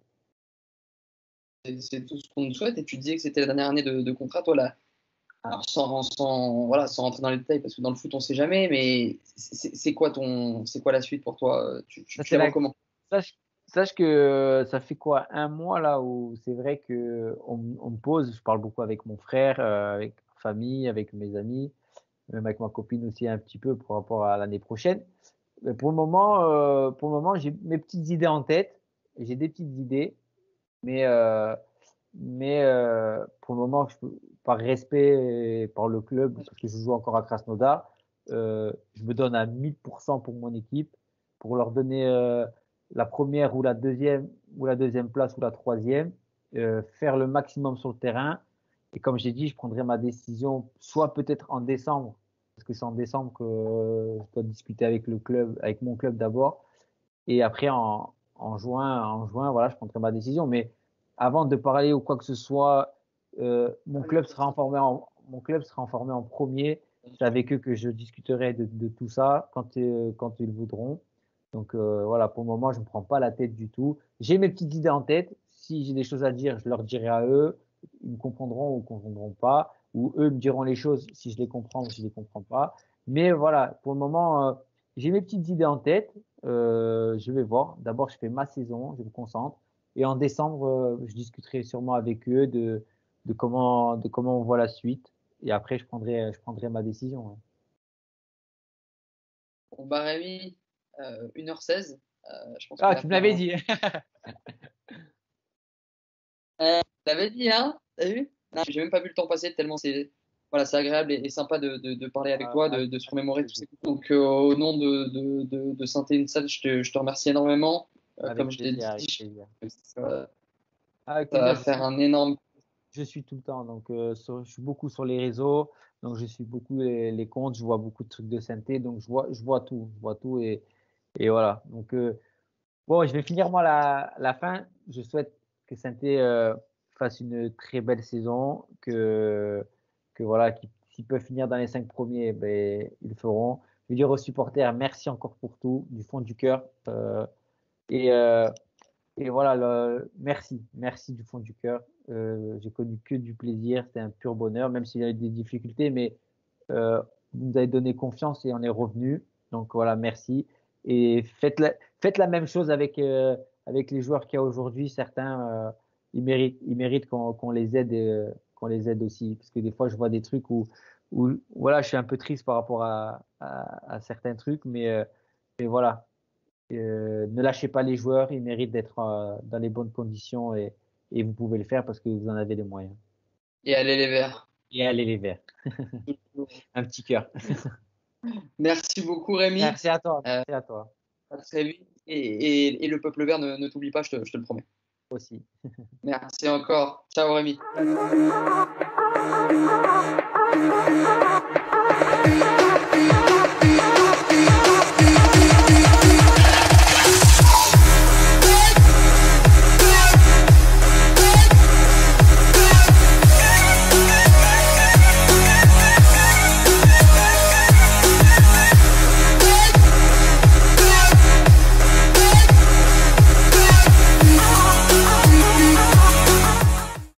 C'est c'est tout ce qu'on nous souhaite. Et tu disais que c'était la dernière année de, de contrat, toi, là. Alors, sans, sans, voilà, sans rentrer dans les détails, parce que dans le foot, on ne sait jamais, mais c'est c'est quoi, ton, c'est quoi la suite pour toi? Tu, tu, Ça, tu c'est les la... vois comment? sache, sache que ça fait quoi un mois là où c'est vrai que on, on me pose. Je parle beaucoup avec mon frère, euh, avec ma famille, avec mes amis, même avec ma copine aussi un petit peu par rapport à l'année prochaine. Mais pour le moment, euh, pour le moment, j'ai mes petites idées en tête. J'ai des petites idées, mais euh, mais euh, pour le moment, je peux- par respect et par le club, parce que je joue encore à Krasnodar, euh, je me donne à mille pour cent pour mon équipe, pour leur donner euh, la première ou la deuxième ou la deuxième place ou la troisième, euh, faire le maximum sur le terrain. Et comme j'ai dit, je prendrai ma décision soit peut-être en décembre, parce que c'est en décembre que euh, je dois discuter avec le club, avec mon club d'abord, et après en, en juin, en juin, voilà, je prendrai ma décision. Mais avant de parler ou quoi que ce soit, euh, mon club sera informé en, mon club sera informé en premier. C'est avec eux que je discuterai de, de tout ça quand, euh, quand ils voudront. Donc euh, voilà, pour le moment, je ne prends pas la tête du tout. J'ai mes petites idées en tête. Si j'ai des choses à dire, je leur dirai à eux. Ils me comprendront ou ne comprendront pas. Ou eux me diront les choses si je les comprends ou si je les comprends pas. Mais voilà, pour le moment, euh, j'ai mes petites idées en tête. Euh, je vais voir. D'abord, je fais ma saison, je me concentre. Et en décembre, euh, je discuterai sûrement avec eux de, de comment, de comment on voit la suite. Et après, je prendrai, je prendrai ma décision. Ouais. Bon, bah, Rémi, euh, une heure seize. Euh, je pense qu'on Ah, a tu me fait l'avais un. dit. Euh, T'avais dit, hein? T'as vu? Non, j'ai même pas vu le temps passer tellement c'est voilà, c'est agréable et, et sympa de, de, de parler avec Ah, toi, de, avec de se avec remémorer tous plaisir. ces coups. Donc, euh, au nom de, de, de, de Saint-Étienne, je te, je te remercie énormément. Euh, Avec comme je t'ai plaisir, dit, avec je- plaisir. ça, Avec ça plaisir, va je faire suis, un énorme. je suis tout le temps. Donc, euh, sur- je suis beaucoup sur les réseaux. Donc, je suis beaucoup les, les comptes. Je vois beaucoup de trucs de synthé. Donc, je vois, je vois tout. Je vois tout. Et, et voilà. Donc, euh, bon, je vais finir moi la, la fin. Je souhaite que Sainté euh, fasse une très belle saison, que, que voilà, qu'ils s'ils peuvent finir dans les cinq premiers, ben, ils le feront. Je veux dire aux supporters, merci encore pour tout, du fond du cœur. Euh, et, euh, et voilà, le, merci, merci du fond du cœur. Euh, j'ai connu que du plaisir, c'était un pur bonheur, même s'il y a eu des difficultés, mais euh, vous nous avez donné confiance et on est revenu. Donc voilà, merci. Et faites la, faites la même chose avec, euh, avec les joueurs qu'il y a aujourd'hui. Certains, euh, ils méritent, ils méritent qu'on qu'on les aide, euh, qu'on les aide aussi. Parce que des fois, je vois des trucs où, où voilà, je suis un peu triste par rapport à, à, à certains trucs, mais, euh, mais voilà. Euh, ne lâchez pas les joueurs, ils méritent d'être euh, dans les bonnes conditions et, et vous pouvez le faire parce que vous en avez les moyens. Et allez les Verts. Et allez les Verts. Un petit cœur. Merci beaucoup, Rémi. Merci à toi. Euh, Merci à toi à très vite. Et, et, et le peuple vert, ne, ne t'oublie pas, je te, je te le promets. aussi. Merci encore. Ciao, Rémi. Ciao, ciao.